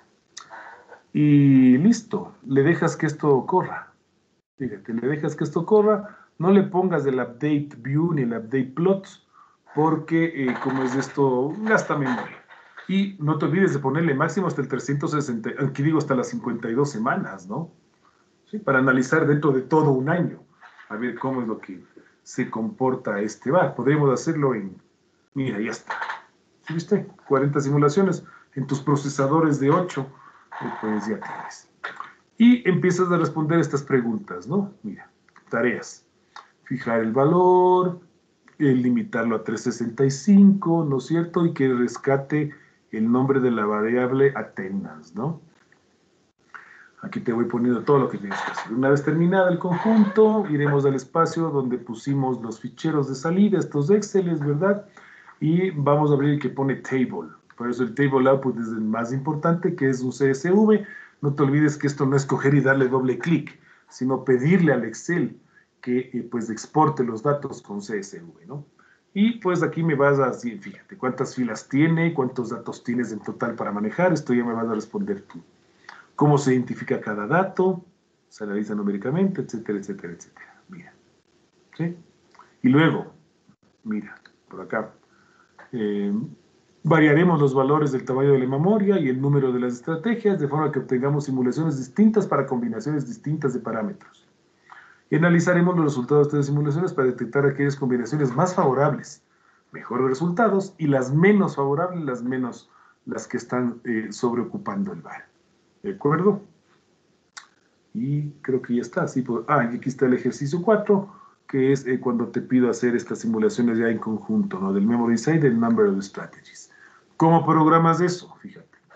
Y listo, le dejas que esto corra. Fíjate, le dejas que esto corra, no le pongas el update view ni el update plots, porque eh, como es esto, gasta memoria. Y no te olvides de ponerle máximo hasta el trescientos sesenta, aquí digo hasta las cincuenta y dos semanas, ¿no? ¿Sí? Para analizar dentro de todo un año, a ver cómo es lo que se comporta este bar. Podríamos hacerlo en, mira, ya está. ¿Sí viste? cuarenta simulaciones en tus procesadores de ocho, pues ya tienes. Y empiezas a responder estas preguntas, ¿no? Mira, tareas. Fijar el valor, eh, limitarlo a trescientos sesenta y cinco, ¿no es cierto? Y que rescate el nombre de la variable attendance, ¿no? Aquí te voy poniendo todo lo que tienes que hacer. Una vez terminada el conjunto, iremos al espacio donde pusimos los ficheros de salida, estos Exceles, ¿verdad? Y vamos a abrir el que pone table. Por eso el table output es el más importante, que es un C S V. No te olvides que esto no es coger y darle doble clic, sino pedirle al Excel que eh, pues exporte los datos con C S V, ¿no? Y pues aquí me vas a decir, fíjate, cuántas filas tiene, cuántos datos tienes en total para manejar, esto ya me vas a responder tú. Cómo se identifica cada dato, se analiza numéricamente, etcétera, etcétera, etcétera. Mira, ¿sí? Y luego, mira, por acá, eh, variaremos los valores del tamaño de la memoria y el número de las estrategias, de forma que obtengamos simulaciones distintas para combinaciones distintas de parámetros. Y analizaremos los resultados de estas simulaciones para detectar aquellas combinaciones más favorables, mejores resultados, y las menos favorables, las menos, las que están eh, sobreocupando el bar. ¿De acuerdo? Y creo que ya está. Sí, pues, ah, y aquí está el ejercicio cuatro, que es eh, cuando te pido hacer estas simulaciones ya en conjunto, ¿no? Del memory side, del number of strategies. ¿Cómo programas eso? Fíjate.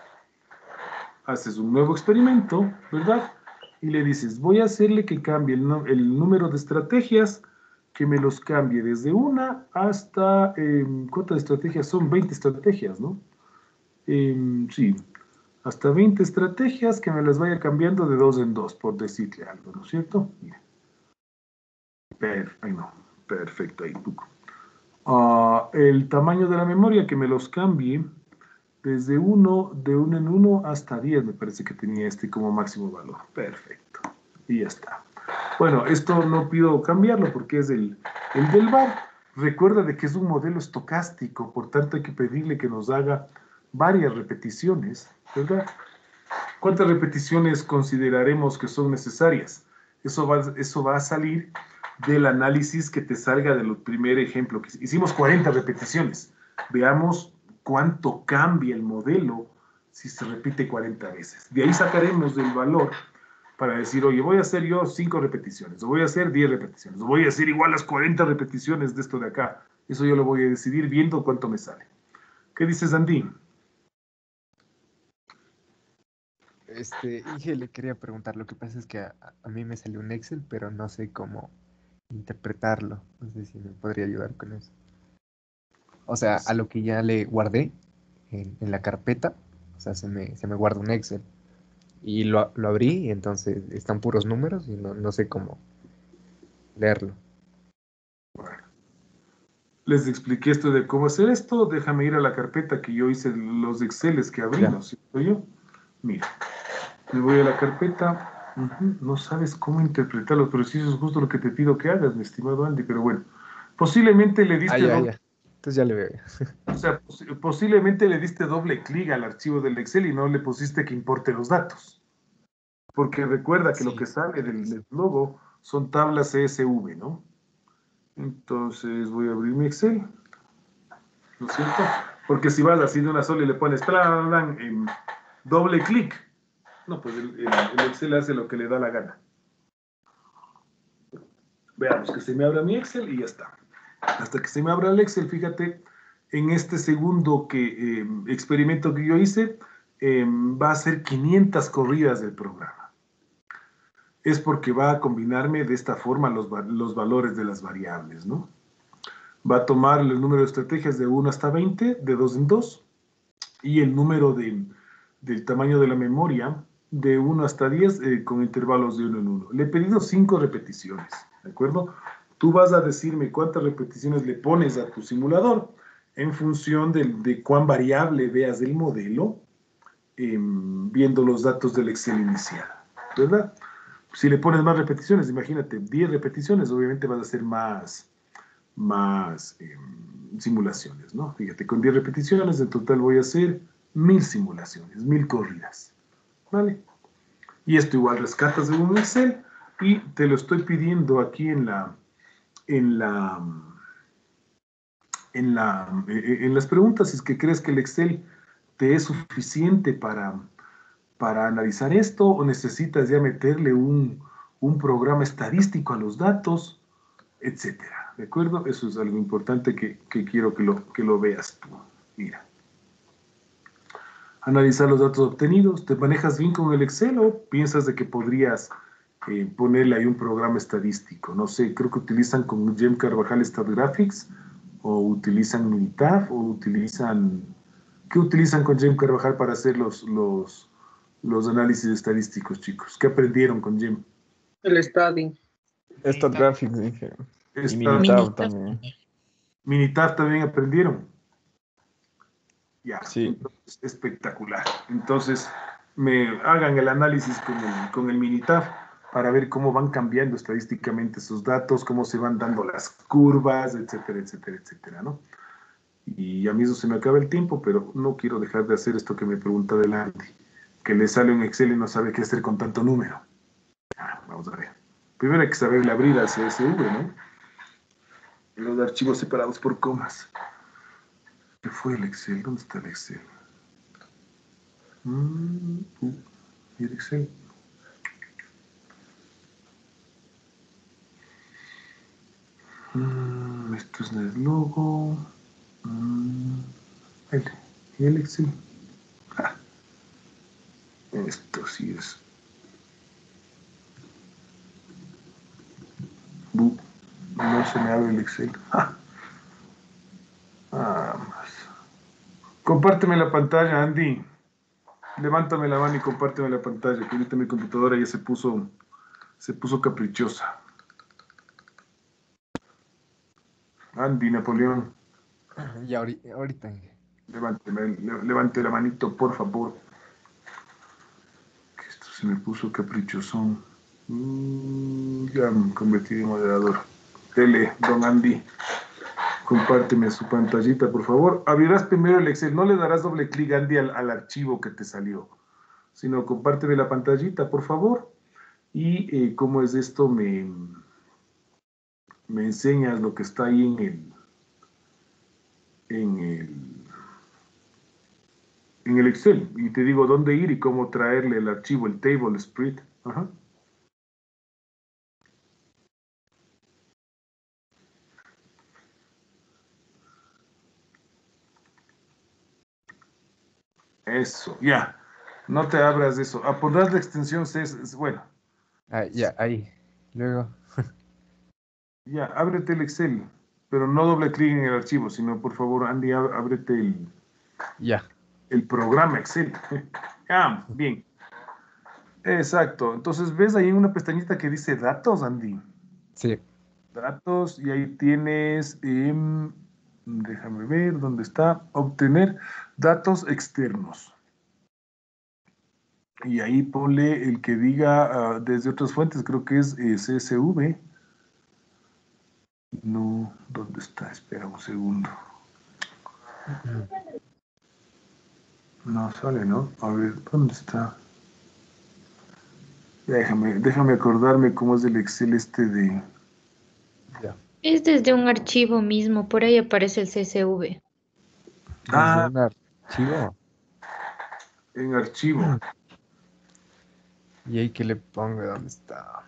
haces un nuevo experimento, ¿verdad? Y le dices, voy a hacerle que cambie el, no- el número de estrategias, que me los cambie desde una hasta, eh, ¿cuántas estrategias son? veinte estrategias, ¿no? Eh, sí, hasta veinte estrategias que me las vaya cambiando de dos en dos, por decirle algo, ¿no es cierto? Mira. Per, ay no, perfecto, ahí, tuco. Ah, el tamaño de la memoria que me los cambie desde uno, de uno en uno hasta diez, me parece que tenía este como máximo valor. Perfecto. Y ya está. Bueno, esto no pido cambiarlo porque es el, el del V A R. Recuerda de que es un modelo estocástico, por tanto hay que pedirle que nos haga varias repeticiones, ¿verdad? ¿Cuántas repeticiones consideraremos que son necesarias? Eso va, eso va a salir del análisis que te salga del primer ejemplo. Que hicimos cuarenta repeticiones. Veamos cuánto cambia el modelo si se repite cuarenta veces. De ahí sacaremos el valor para decir, oye, voy a hacer yo cinco repeticiones, o voy a hacer diez repeticiones, o voy a hacer igual las cuarenta repeticiones de esto de acá. Eso yo lo voy a decidir viendo cuánto me sale. ¿Qué dices, Andy? Este, Inge, le quería preguntar, lo que pasa es que a, a mí me salió un Excel, pero no sé cómo interpretarlo. No sé si me podría ayudar con eso. O sea, a lo que ya le guardé en, en la carpeta, o sea, se me, se me guarda un Excel. Y lo, lo abrí y entonces están puros números y no, no sé cómo leerlo. Les expliqué esto de cómo hacer esto. Déjame ir a la carpeta que yo hice los Exceles que abrí, Ya. ¿no es cierto yo? Mira, me voy a la carpeta. Ujú, no sabes cómo interpretarlo, pero sí eso es justo lo que te pido que hagas, mi estimado Andy. Pero bueno, posiblemente le Ah, diste ya, doble, ya. Entonces ya le veo. o sea, pos- posiblemente le diste doble clic al archivo del Excel y no le pusiste que importe los datos. Porque recuerda que lo que Sí. sale del, del logo son tablas C S V, ¿no? Entonces voy a abrir mi Excel. ¿No es cierto? Porque si vas así de una sola y le pones plan, plan, en doble clic, no, pues el, el- el Excel hace lo que le da la gana. Veamos que se me abra mi Excel y ya está. Hasta que se me abra el Excel, fíjate, en este segundo que, eh, experimento que yo hice, eh, va a ser quinientas corridas del programa. Es porque va a combinarme de esta forma los, va- los valores de las variables, ¿no? Va a tomar el número de estrategias de uno hasta veinte, de dos en dos, y el número de, del tamaño de la memoria de uno hasta diez eh, con intervalos de uno en uno. Le he pedido cinco repeticiones, ¿de acuerdo? Tú vas a decirme cuántas repeticiones le pones a tu simulador en función de, de cuán variable veas el modelo, eh, viendo los datos del Excel inicial, ¿verdad? Si le pones más repeticiones, imagínate, diez repeticiones, obviamente vas a hacer más, más eh, simulaciones, ¿no? Fíjate, con diez repeticiones en total voy a hacer mil simulaciones, mil corridas, ¿vale? Y esto igual rescatas de un Excel y te lo estoy pidiendo aquí en la, en la, en la, en las preguntas, si es que crees que el Excel te es suficiente para, para analizar esto o necesitas ya meterle un, un programa estadístico a los datos, etcétera. ¿De acuerdo? Eso es algo importante que, que quiero que lo, que lo veas tú. Mira. Analizar los datos obtenidos. ¿Te manejas bien con el Excel o piensas de que podrías eh, ponerle ahí un programa estadístico? No sé, creo que utilizan con Gem Carvajal StatGraphics o utilizan Minitab o utilizan... ¿Qué utilizan con Gem Carvajal para hacer los, los, los análisis estadísticos, chicos? ¿Qué aprendieron con Gem? El study. StatGraphics, dije. Y Esta- Minitab también. Minitab también aprendieron. Ya, Sí. entonces, espectacular. Entonces, me hagan el análisis con el, con el Minitab para ver cómo van cambiando estadísticamente esos datos, cómo se van dando las curvas, etcétera, etcétera, etcétera, ¿no? Y a mí eso se me acaba el tiempo, pero no quiero dejar de hacer esto que me pregunta adelante, que le sale un Excel y no sabe qué hacer con tanto número. Ah, vamos a ver. Primero hay que saberle abrir al C S V, ¿no? Los archivos separados por comas. ¿Qué fue el Excel? ¿Dónde está el Excel? Mm, uh, ¿y el Excel? Mm, esto es el logo. Mm, el, ¿y el Excel? Ah. Mm. Esto sí es. Bu, no se me abre el Excel. Ah. Ah, más. Compárteme la pantalla, Andy. Levántame la mano y compárteme la pantalla, que ahorita mi computadora ya se puso, se puso caprichosa. Andy, Napoleón. Ya ahorita. ahorita. Levánteme, le, levante la manito, por favor. Que esto se me puso caprichosón. Mm, ya me convertí en moderador. Dele, don Andy. Compárteme su pantallita, por favor. Abrirás primero el Excel. No le darás doble clic, Andy, al, al archivo que te salió, sino compárteme la pantallita, por favor. Y eh, cómo es esto, me, me enseñas lo que está ahí en el, en el, en el Excel. Y te digo dónde ir y cómo traerle el archivo, el table spread. Ajá. Eso, ya. No te abras de eso. Ah, pondrás la extensión C S S. Bueno. Ah, ya, ahí. Luego. Ya, ábrete el Excel. Pero no doble clic en el archivo, sino por favor, Andy, ábrete el, ya. el programa Excel. Ah, bien. Exacto. Entonces, ¿ves ahí una pestañita que dice datos, Andy? Sí. Datos, y ahí tienes, eh, déjame ver dónde está, obtener datos externos. Y ahí ponle el que diga uh, desde otras fuentes, creo que es eh, C S V. No, ¿dónde está? Espera un segundo. No sale, ¿no? A ver, ¿dónde está? Déjame, déjame acordarme cómo es el Excel este de... Ya. Es desde un archivo mismo, por ahí aparece el C S V. Ah, un archivo. En archivo. Y ahí que le pongo dónde está.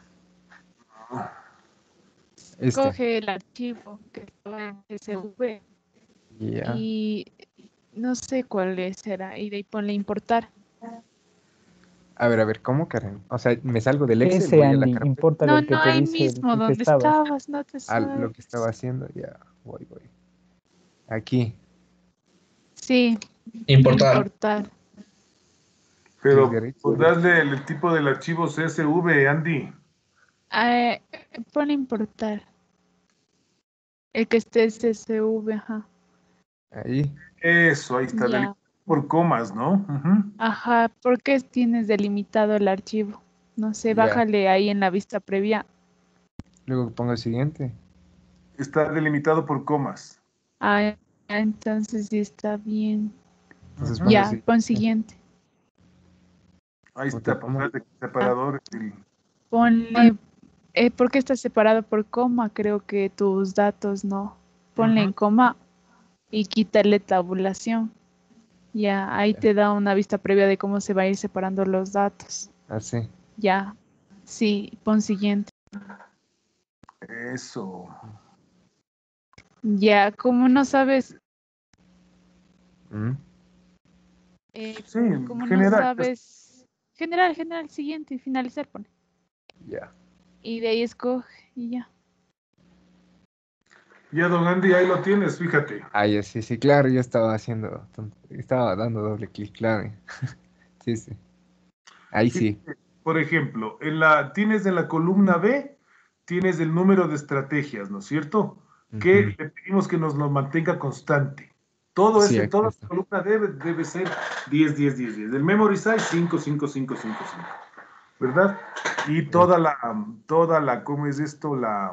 Este. Coge el archivo que estaba en C S V Ya. y no sé cuál es, era, y de ahí ponle importar. A ver, a ver, ¿cómo, Karen? O sea, me salgo del Excel, Ese voy a la Andy, carpeta. importa No, el que no, te ahí dice el, mismo el que donde estabas. estabas, no te A lo sabes. que estaba haciendo, ya, voy, voy. Aquí. Sí, Importar. importar. Pero Margarita. darle el tipo del archivo C S V, Andy. Ah, ponle importar. El que esté C S V, ajá. Ahí. Eso, ahí está. Ya. Delimitado por comas, ¿no? Ujú. Ajá, ¿por qué tienes delimitado el archivo? No sé, Ya. bájale ahí en la vista previa. Luego pongo el siguiente. Está delimitado por comas. Ah, entonces sí está bien. Entonces pongo Ya, así. pon siguiente. Ahí Puta, está, ¿cómo? pondrás el separador. el- Ponle, eh, ¿por qué está separado por coma? Creo que tus datos no. Ponle en coma y quítale tabulación. Ya, ahí te da una vista previa de cómo se va a ir separando los datos. Así. Ya, sí, pon siguiente. Eso. Ya, como no sabes, ¿Mm? eh, Sí, como no general. sabes, general, general, siguiente y finalizar, pone. Ya. Y de ahí escoge y ya. Ya, don Andy, ahí lo tienes, fíjate. Ah, ya, sí, sí, claro, yo estaba haciendo, ton- estaba dando doble clic, claro. Sí, sí. Ahí sí. Fíjate, por ejemplo, en la, tienes en la columna B, tienes el número de estrategias, ¿no es cierto? Que Ujú. le pedimos que nos lo mantenga constante. Todo Sí, ese, aquí toda la está. columna debe, debe ser diez, diez, diez, diez. El memory size, cinco, cinco, cinco, cinco, cinco. ¿Verdad? Y toda la, toda la, ¿cómo es esto? La,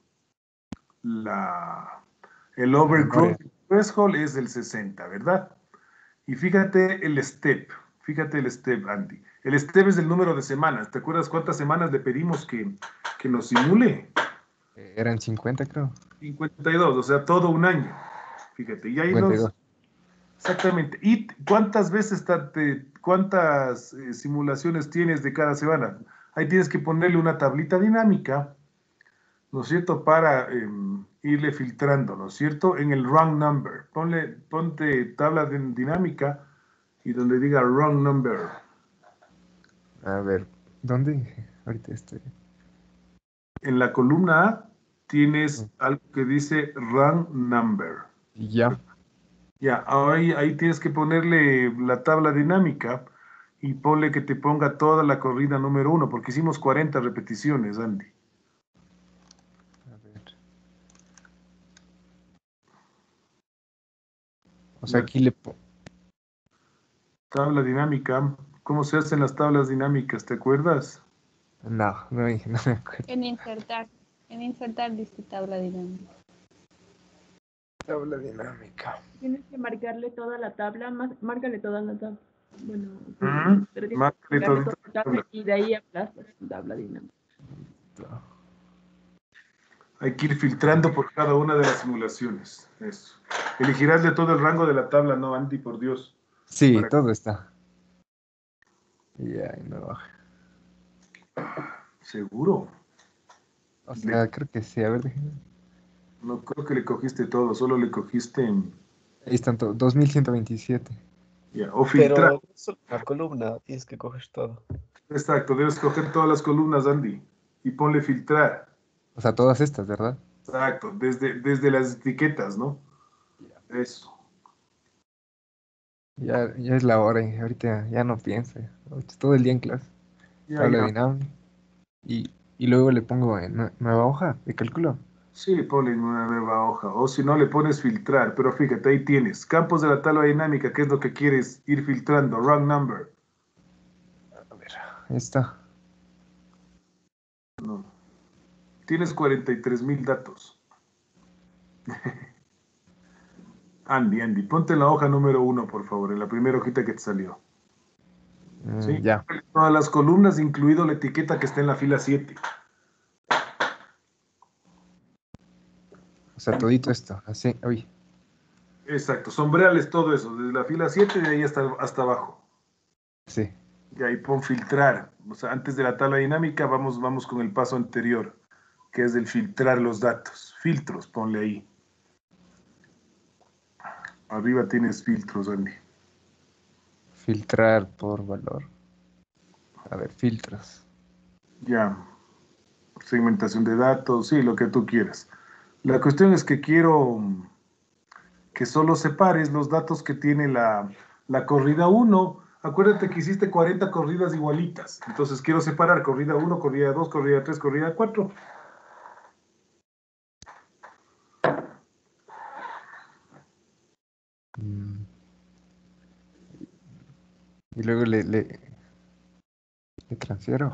la, el La overgrowth memoria. threshold es el sesenta, ¿verdad? Y fíjate el step, fíjate el step, Andy. El step es el número de semanas. ¿Te acuerdas cuántas semanas le pedimos que, que nos simule? Eh, Eran cincuenta, creo. cincuenta y dos, o sea, todo un año. Fíjate, y ahí cincuenta y nos... dos. Exactamente. ¿Y cuántas veces, ta- te- cuántas eh, simulaciones tienes de cada semana? Ahí tienes que ponerle una tablita dinámica, ¿no es cierto? Para eh, irle filtrando, ¿no es cierto? En el wrong number. Ponle, ponte tabla de- dinámica y donde diga wrong number. A ver, ¿dónde? Ahorita estoy. En la columna A tienes algo que dice run number. Ya. Ya, ahí, ahí tienes que ponerle la tabla dinámica y ponle que te ponga toda la corrida número uno, porque hicimos cuarenta repeticiones, Andy. A ver. O sea, aquí le pongo. Tabla dinámica. ¿Cómo se hacen las tablas dinámicas? ¿Te acuerdas? No, no, no me acuerdo. En insertar, en insertar dice tabla dinámica. Tabla dinámica. Tienes que marcarle toda la tabla, más, márcale toda la tabla. Bueno, sí, Ujú. pero tienes Márcale que marcarle todita toda la tabla y de ahí aplastas la tabla dinámica. Hay que ir filtrando por cada una de las simulaciones. Eso. Elegirás de todo el rango de la tabla, no, Andy, por Dios. Sí, Para- todo está. Ya, ahí me baja. ¿Seguro? O sea, creo que sí. A ver, déjame. No creo que le cogiste todo, solo le cogiste en... Ahí están todos. dos mil ciento veintisiete. Ya, o filtrar. Pero solo la columna tienes que coger todo. Exacto, debes coger todas las columnas, Andy, y ponle filtrar. O sea, todas estas, ¿verdad? Exacto, desde, desde las etiquetas, ¿no? Eso. Ya, ya es la hora y ahorita ya no pienso. Ahorita todo el día en clase. Ya, Tabla ya. dinámica. Y, y luego le pongo en nue- nueva hoja de cálculo. Sí, ponle en una nueva hoja. O si no, le pones filtrar. Pero fíjate, ahí tienes. Campos de la tabla dinámica, ¿qué es lo que quieres ir filtrando? Wrong number. Ahí está. No. Tienes cuarenta y tres mil datos. Andy, Andy, ponte en la hoja número uno, por favor, en la primera hojita que te salió. Mm, ¿Sí? ya. Todas las columnas, incluido la etiqueta que está en la fila siete. O sea, todito esto. Así. Uy. Exacto, sombreales todo eso, desde la fila siete de ahí hasta, hasta abajo. Sí. Y ahí pon filtrar. O sea, antes de la tabla dinámica vamos, vamos con el paso anterior, que es el filtrar los datos. Filtros, ponle ahí. Arriba tienes filtros, Andy. Filtrar por valor. A ver, filtros. Ya. Segmentación de datos, sí, lo que tú quieras. La cuestión es que quiero que solo separes los datos que tiene la, la corrida uno. Acuérdate que hiciste cuarenta corridas igualitas. Entonces quiero separar corrida uno, corrida dos, corrida tres, corrida cuatro. Mm. Y luego le, le, le transfiero.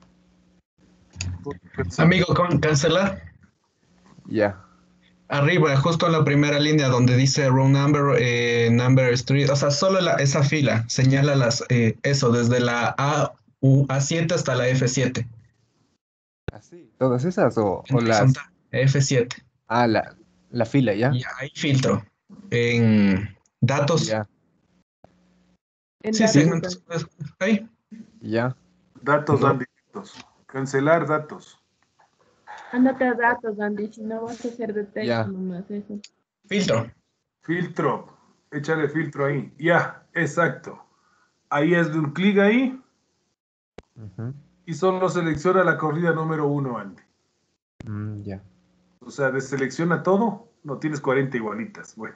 Amigo, con cancelar. Ya. Arriba, justo en la primera línea donde dice row number, eh, number street, o sea, solo la- esa fila, señala las, eh, eso, desde la A, U, A siete hasta la F siete. ¿Así? ¿Todas esas o, En o las? horizontal, F siete. Ah, la, la fila, ¿ya? Y ahí filtro. En datos. Ya. En Sí, datos, segmentos. Ahí. Ya. Datos, No. Andy. Datos. Cancelar datos. ándate a datos, Andy, si no vas a hacer de texto Ya. nomás eso. Filtro. Filtro. Échale filtro ahí. Ya, exacto. Ahí es de un clic ahí Ujú. y solo selecciona la corrida número uno, Andy. Mm, ya. O sea, deselecciona todo. No tienes cuarenta igualitas. Bueno.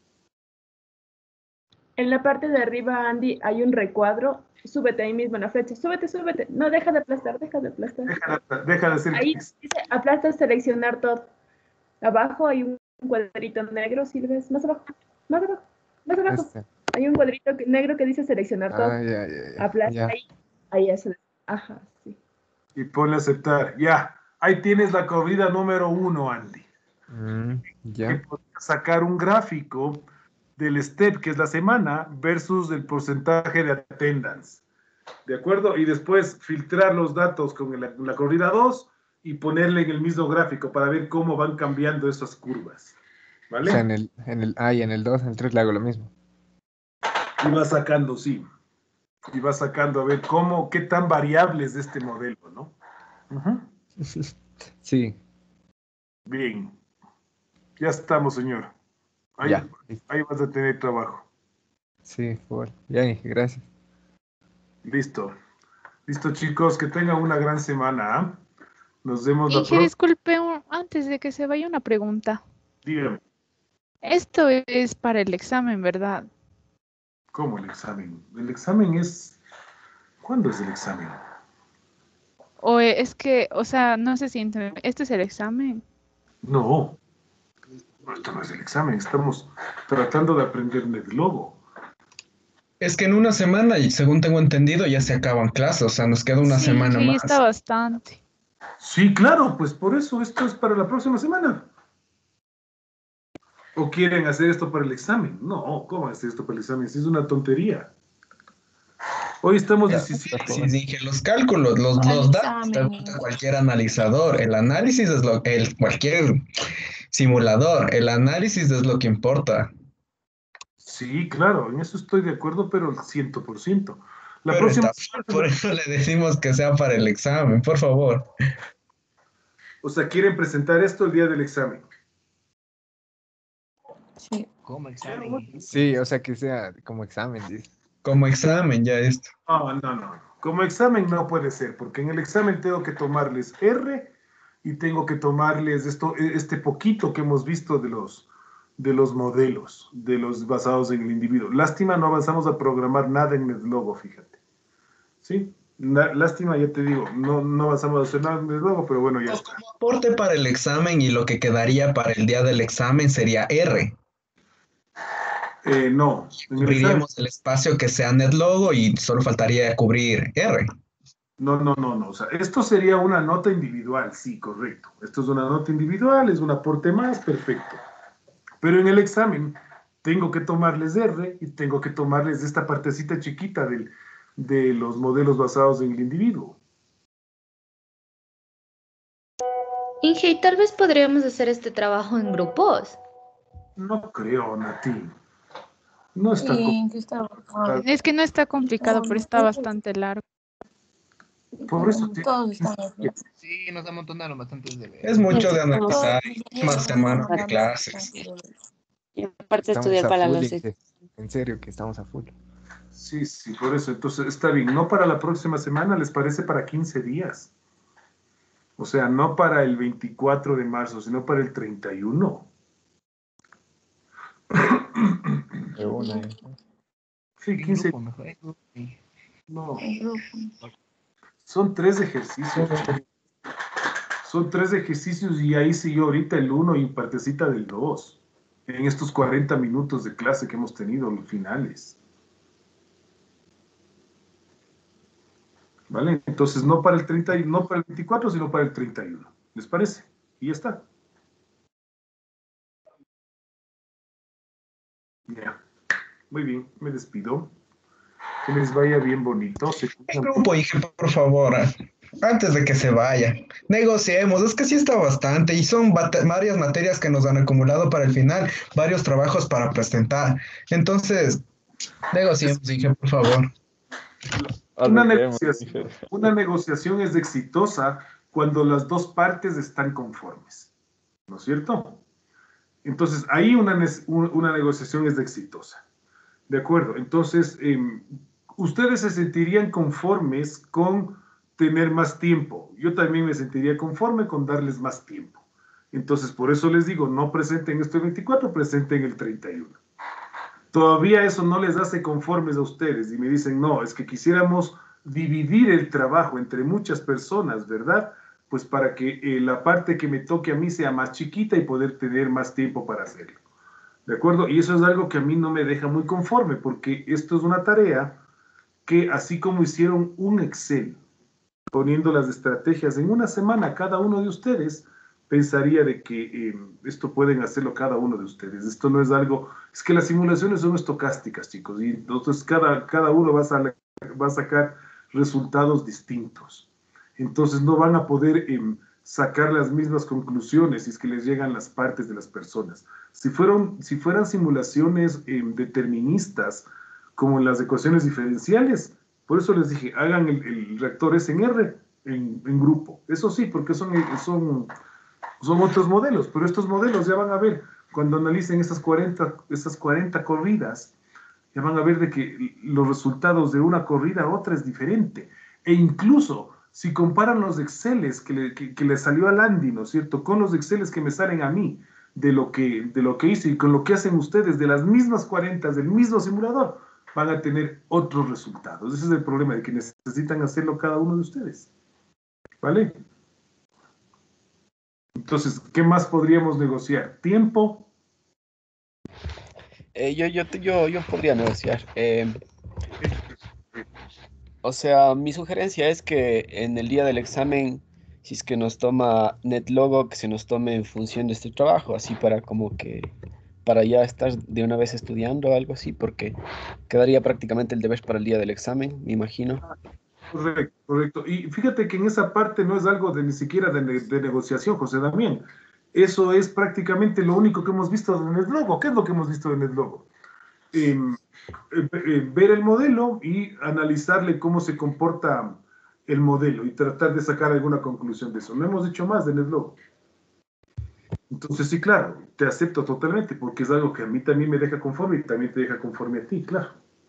En la parte de arriba, Andy, hay un recuadro. Súbete ahí mismo en la flecha. Súbete, súbete. No, deja de aplastar, deja de aplastar. Deja de, deja de hacer Ahí clics. dice aplasta seleccionar todo. Abajo hay un cuadrito negro, si lo ves. Más abajo, más abajo, más abajo. Este. Hay un cuadrito que- negro que dice seleccionar todo. Ah, ya, ya, ya. Aplasta Ya. ahí. Ahí es. Ajá, sí. Y ponle aceptar. Ya. Ahí tienes la corrida número uno, Andy. Mm, Que ya. podrías sacar un gráfico del step, que es la semana, versus el porcentaje de attendance. ¿De acuerdo? Y después filtrar los datos con la, la corrida dos y ponerle en el mismo gráfico para ver cómo van cambiando esas curvas. O ¿Vale? sea, en el, en el A y en el dos, en el tres le hago lo mismo. Y va sacando, sí. Y va sacando a ver cómo, qué tan variable es este modelo, ¿no? Ujú. Sí, Bien. Ya estamos, señor. Ahí, ya. ahí vas a tener trabajo. Sí, por. Ya, gracias. Listo. Listo, chicos, que tengan una gran semana. ¿Ah? Nos vemos la Inge, próxima. disculpe, un- antes de que se vaya una pregunta. Dígame, Esto es para el examen, ¿verdad? ¿cómo el examen? El examen es... ¿Cuándo es el examen? O eh, es que, o sea, no sé si ent- este es el examen. No, esto no es el examen. Estamos tratando de aprender NetLogo. Es que en una semana, y según tengo entendido, ya se acaban clases, o sea, nos queda una Sí, semana Inge, ya más. está bastante. Sí, claro, pues por eso esto es para la próxima semana. ¿O quieren hacer esto para el examen? No, ¿cómo hacer esto para el examen? Si es una tontería. Hoy estamos Ya, diecisiete. sí, dije, los cálculos, los, Para el los datos, te examen. gusta cualquier analizador. El análisis es lo, el, cualquier simulador, el análisis es lo que importa. Sí, claro, en eso estoy de acuerdo, pero al cien por ciento. La Pero próxima está full, por eso le decimos que sea para el examen, por favor. O sea, quieren presentar esto el día del examen. Sí. ¿Cómo examen? Sí, o sea, que sea como examen, dice. Como examen ya esto. No, no, no. Como examen no puede ser, porque en el examen tengo que tomarles R y tengo que tomarles esto, este poquito que hemos visto de los, de los modelos, de los basados en el individuo. Lástima, no avanzamos a programar nada en NetLogo, fíjate. ¿Sí? Na- Lástima, ya te digo, no, no avanzamos a hacer nada en NetLogo, pero bueno, ya está. Aporte para el examen y lo que quedaría para el día del examen sería R. Eh, no, en el examen, Cubriríamos el espacio que sea NetLogo y solo faltaría cubrir R. no, no, no, no. O sea, esto sería una nota individual, sí, correcto. Esto es una nota individual, es un aporte más, perfecto. Pero en el examen tengo que tomarles R y tengo que tomarles esta partecita chiquita del, de los modelos basados en el individuo. Inge, y tal vez podríamos hacer este trabajo en grupos. No creo, Nati. No está Sí, que está complicado. Es que no está complicado, pero está bastante largo. Por eso te- Todos están Sí, nos amontonaron bastantes de Es mucho de Todos- analizar, más semanas de todos- clases. Y aparte Estamos estudiar a para full, los... Inge. En serio que estamos a full. Sí, sí, por eso. Entonces está bien. No para la próxima semana, les parece para quince días. O sea, no para el veinticuatro de marzo, sino para el treinta y uno. De una, eh. Sí, En quince. grupo, mejor, en grupo, sí. No, en grupo. son tres ejercicios. Son tres ejercicios y ahí hice yo ahorita el uno y partecita del dos. En estos cuarenta minutos de clase que hemos tenido, los finales. ¿Vale? Entonces, no para el treinta, y- no para el veinticuatro, sino para el treinta y uno. ¿Les parece? Y ya está. Ya. Muy bien, me despido. Que les vaya bien bonito. Se El grupo, Inge, por favor, antes de que se vaya, negociemos. Es que sí está bastante y son bate- varias materias que nos han acumulado para el final, varios trabajos para presentar. Entonces, negociemos, Inge, por favor. Una Arreglemos, negociación, una negociación es exitosa cuando las dos partes están conformes, ¿no es cierto? Entonces, ahí una, ne- un- una negociación es exitosa. ¿De acuerdo? Entonces, em, ustedes se sentirían conformes con tener más tiempo. Yo también me sentiría conforme con darles más tiempo. Entonces, por eso les digo, no presenten este veinticuatro, presenten el treinta y uno. Todavía eso no les hace conformes a ustedes y me dicen, no, es que quisiéramos dividir el trabajo entre muchas personas, ¿verdad? Pues para que eh, la parte que me toque a mí sea más chiquita y poder tener más tiempo para hacerlo. ¿De acuerdo? Y eso es algo que a mí no me deja muy conforme porque esto es una tarea que así como hicieron un Excel poniendo las estrategias en una semana cada uno de ustedes, pensaría de que eh, esto pueden hacerlo cada uno de ustedes. Esto no es algo, es que las simulaciones son estocásticas, chicos, y entonces cada, cada uno va a, sal- va a sacar resultados distintos. Entonces no van a poder eh, sacar las mismas conclusiones si es que les llegan las partes de las personas. Si, fueron, si fueran simulaciones eh, deterministas, como en las ecuaciones diferenciales, por eso les dije, hagan el, el reactor S en R en, en grupo. Eso sí, porque son, son, son otros modelos, pero estos modelos ya van a ver, cuando analicen estas cuarenta, estas cuarenta corridas, ya van a ver de que los resultados de una corrida a otra es diferente. E incluso, si comparan los Exceles que le, que, que le salió al Andy, ¿no es cierto?, con los Exceles que me salen a mí, de lo que, de lo que hice y con lo que hacen ustedes, de las mismas cuarenta, del mismo simulador, van a tener otros resultados. Ese es el problema, de que necesitan hacerlo cada uno de ustedes. ¿Vale? Entonces, ¿qué más podríamos negociar? ¿Tiempo? Eh, yo, yo, yo, yo podría negociar. Eh, o sea, mi sugerencia es que en el día del examen, si es que nos toma NetLogo, que se nos tome en función de este trabajo, así para como que, para ya estar de una vez estudiando o algo así, porque quedaría prácticamente el deber para el día del examen, me imagino. Correcto, correcto. Y fíjate que en esa parte no es algo de ni siquiera de, ne- de negociación, José Damián. Eso es prácticamente lo único que hemos visto de NetLogo. ¿Qué es lo que hemos visto de NetLogo? Eh, eh, eh, ver el modelo y analizarle cómo se comporta el modelo y tratar de sacar alguna conclusión de eso. No hemos hecho más de NetLogo. Entonces, sí, claro, te acepto totalmente porque es algo que a mí también me deja conforme y también te deja conforme a ti, claro.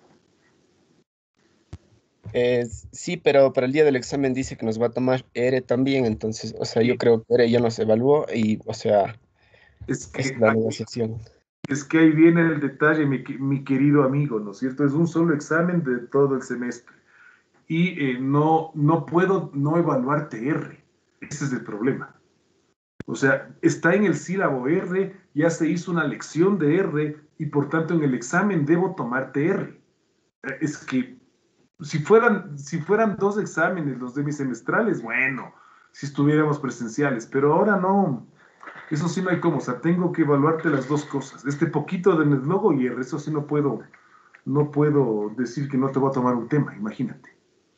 Eh, sí, pero para el día del examen dice que nos va a tomar R también, entonces, o sea, yo creo que R ya nos evaluó y, o sea, Es que es la ahí, negociación. es que ahí viene el detalle, mi, que- mi querido amigo, ¿no es cierto? Es un solo examen de todo el semestre. Y eh, no, no puedo no evaluarte R. Ese es el problema. O sea, está en el sílabo R, ya se hizo una lección de R y por tanto en el examen debo tomarte R. Eh, Es que si fueran, si fueran dos exámenes los demisemestrales, bueno, si estuviéramos presenciales, pero ahora no. Eso sí no hay cómo, o sea, tengo que evaluarte las dos cosas. Este poquito de NetLogo y R, eso sí no puedo, no puedo decir que no te voy a tomar un tema, imagínate.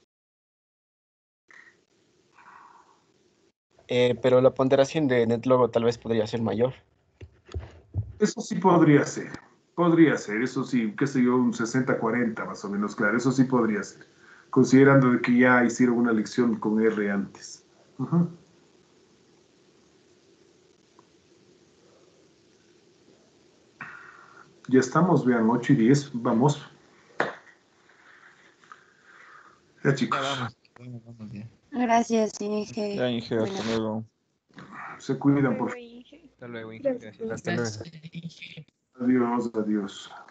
Eh, pero la ponderación de NetLogo tal vez podría ser mayor. Eso sí podría ser, podría ser, eso sí, qué sé yo, un sesenta cuarenta más o menos, claro, eso sí podría ser, considerando de que ya hicieron una lección con R antes. Ujú. Ya estamos, vean, ocho y diez, vamos. Ya, chicos. Ya vamos, vamos, vamos ya. Gracias, Inge. Ya, Inge, hasta Buenas luego. Se cuidan, por favor. Hasta luego, Inge. Gracias. Hasta luego. Adiós, adiós.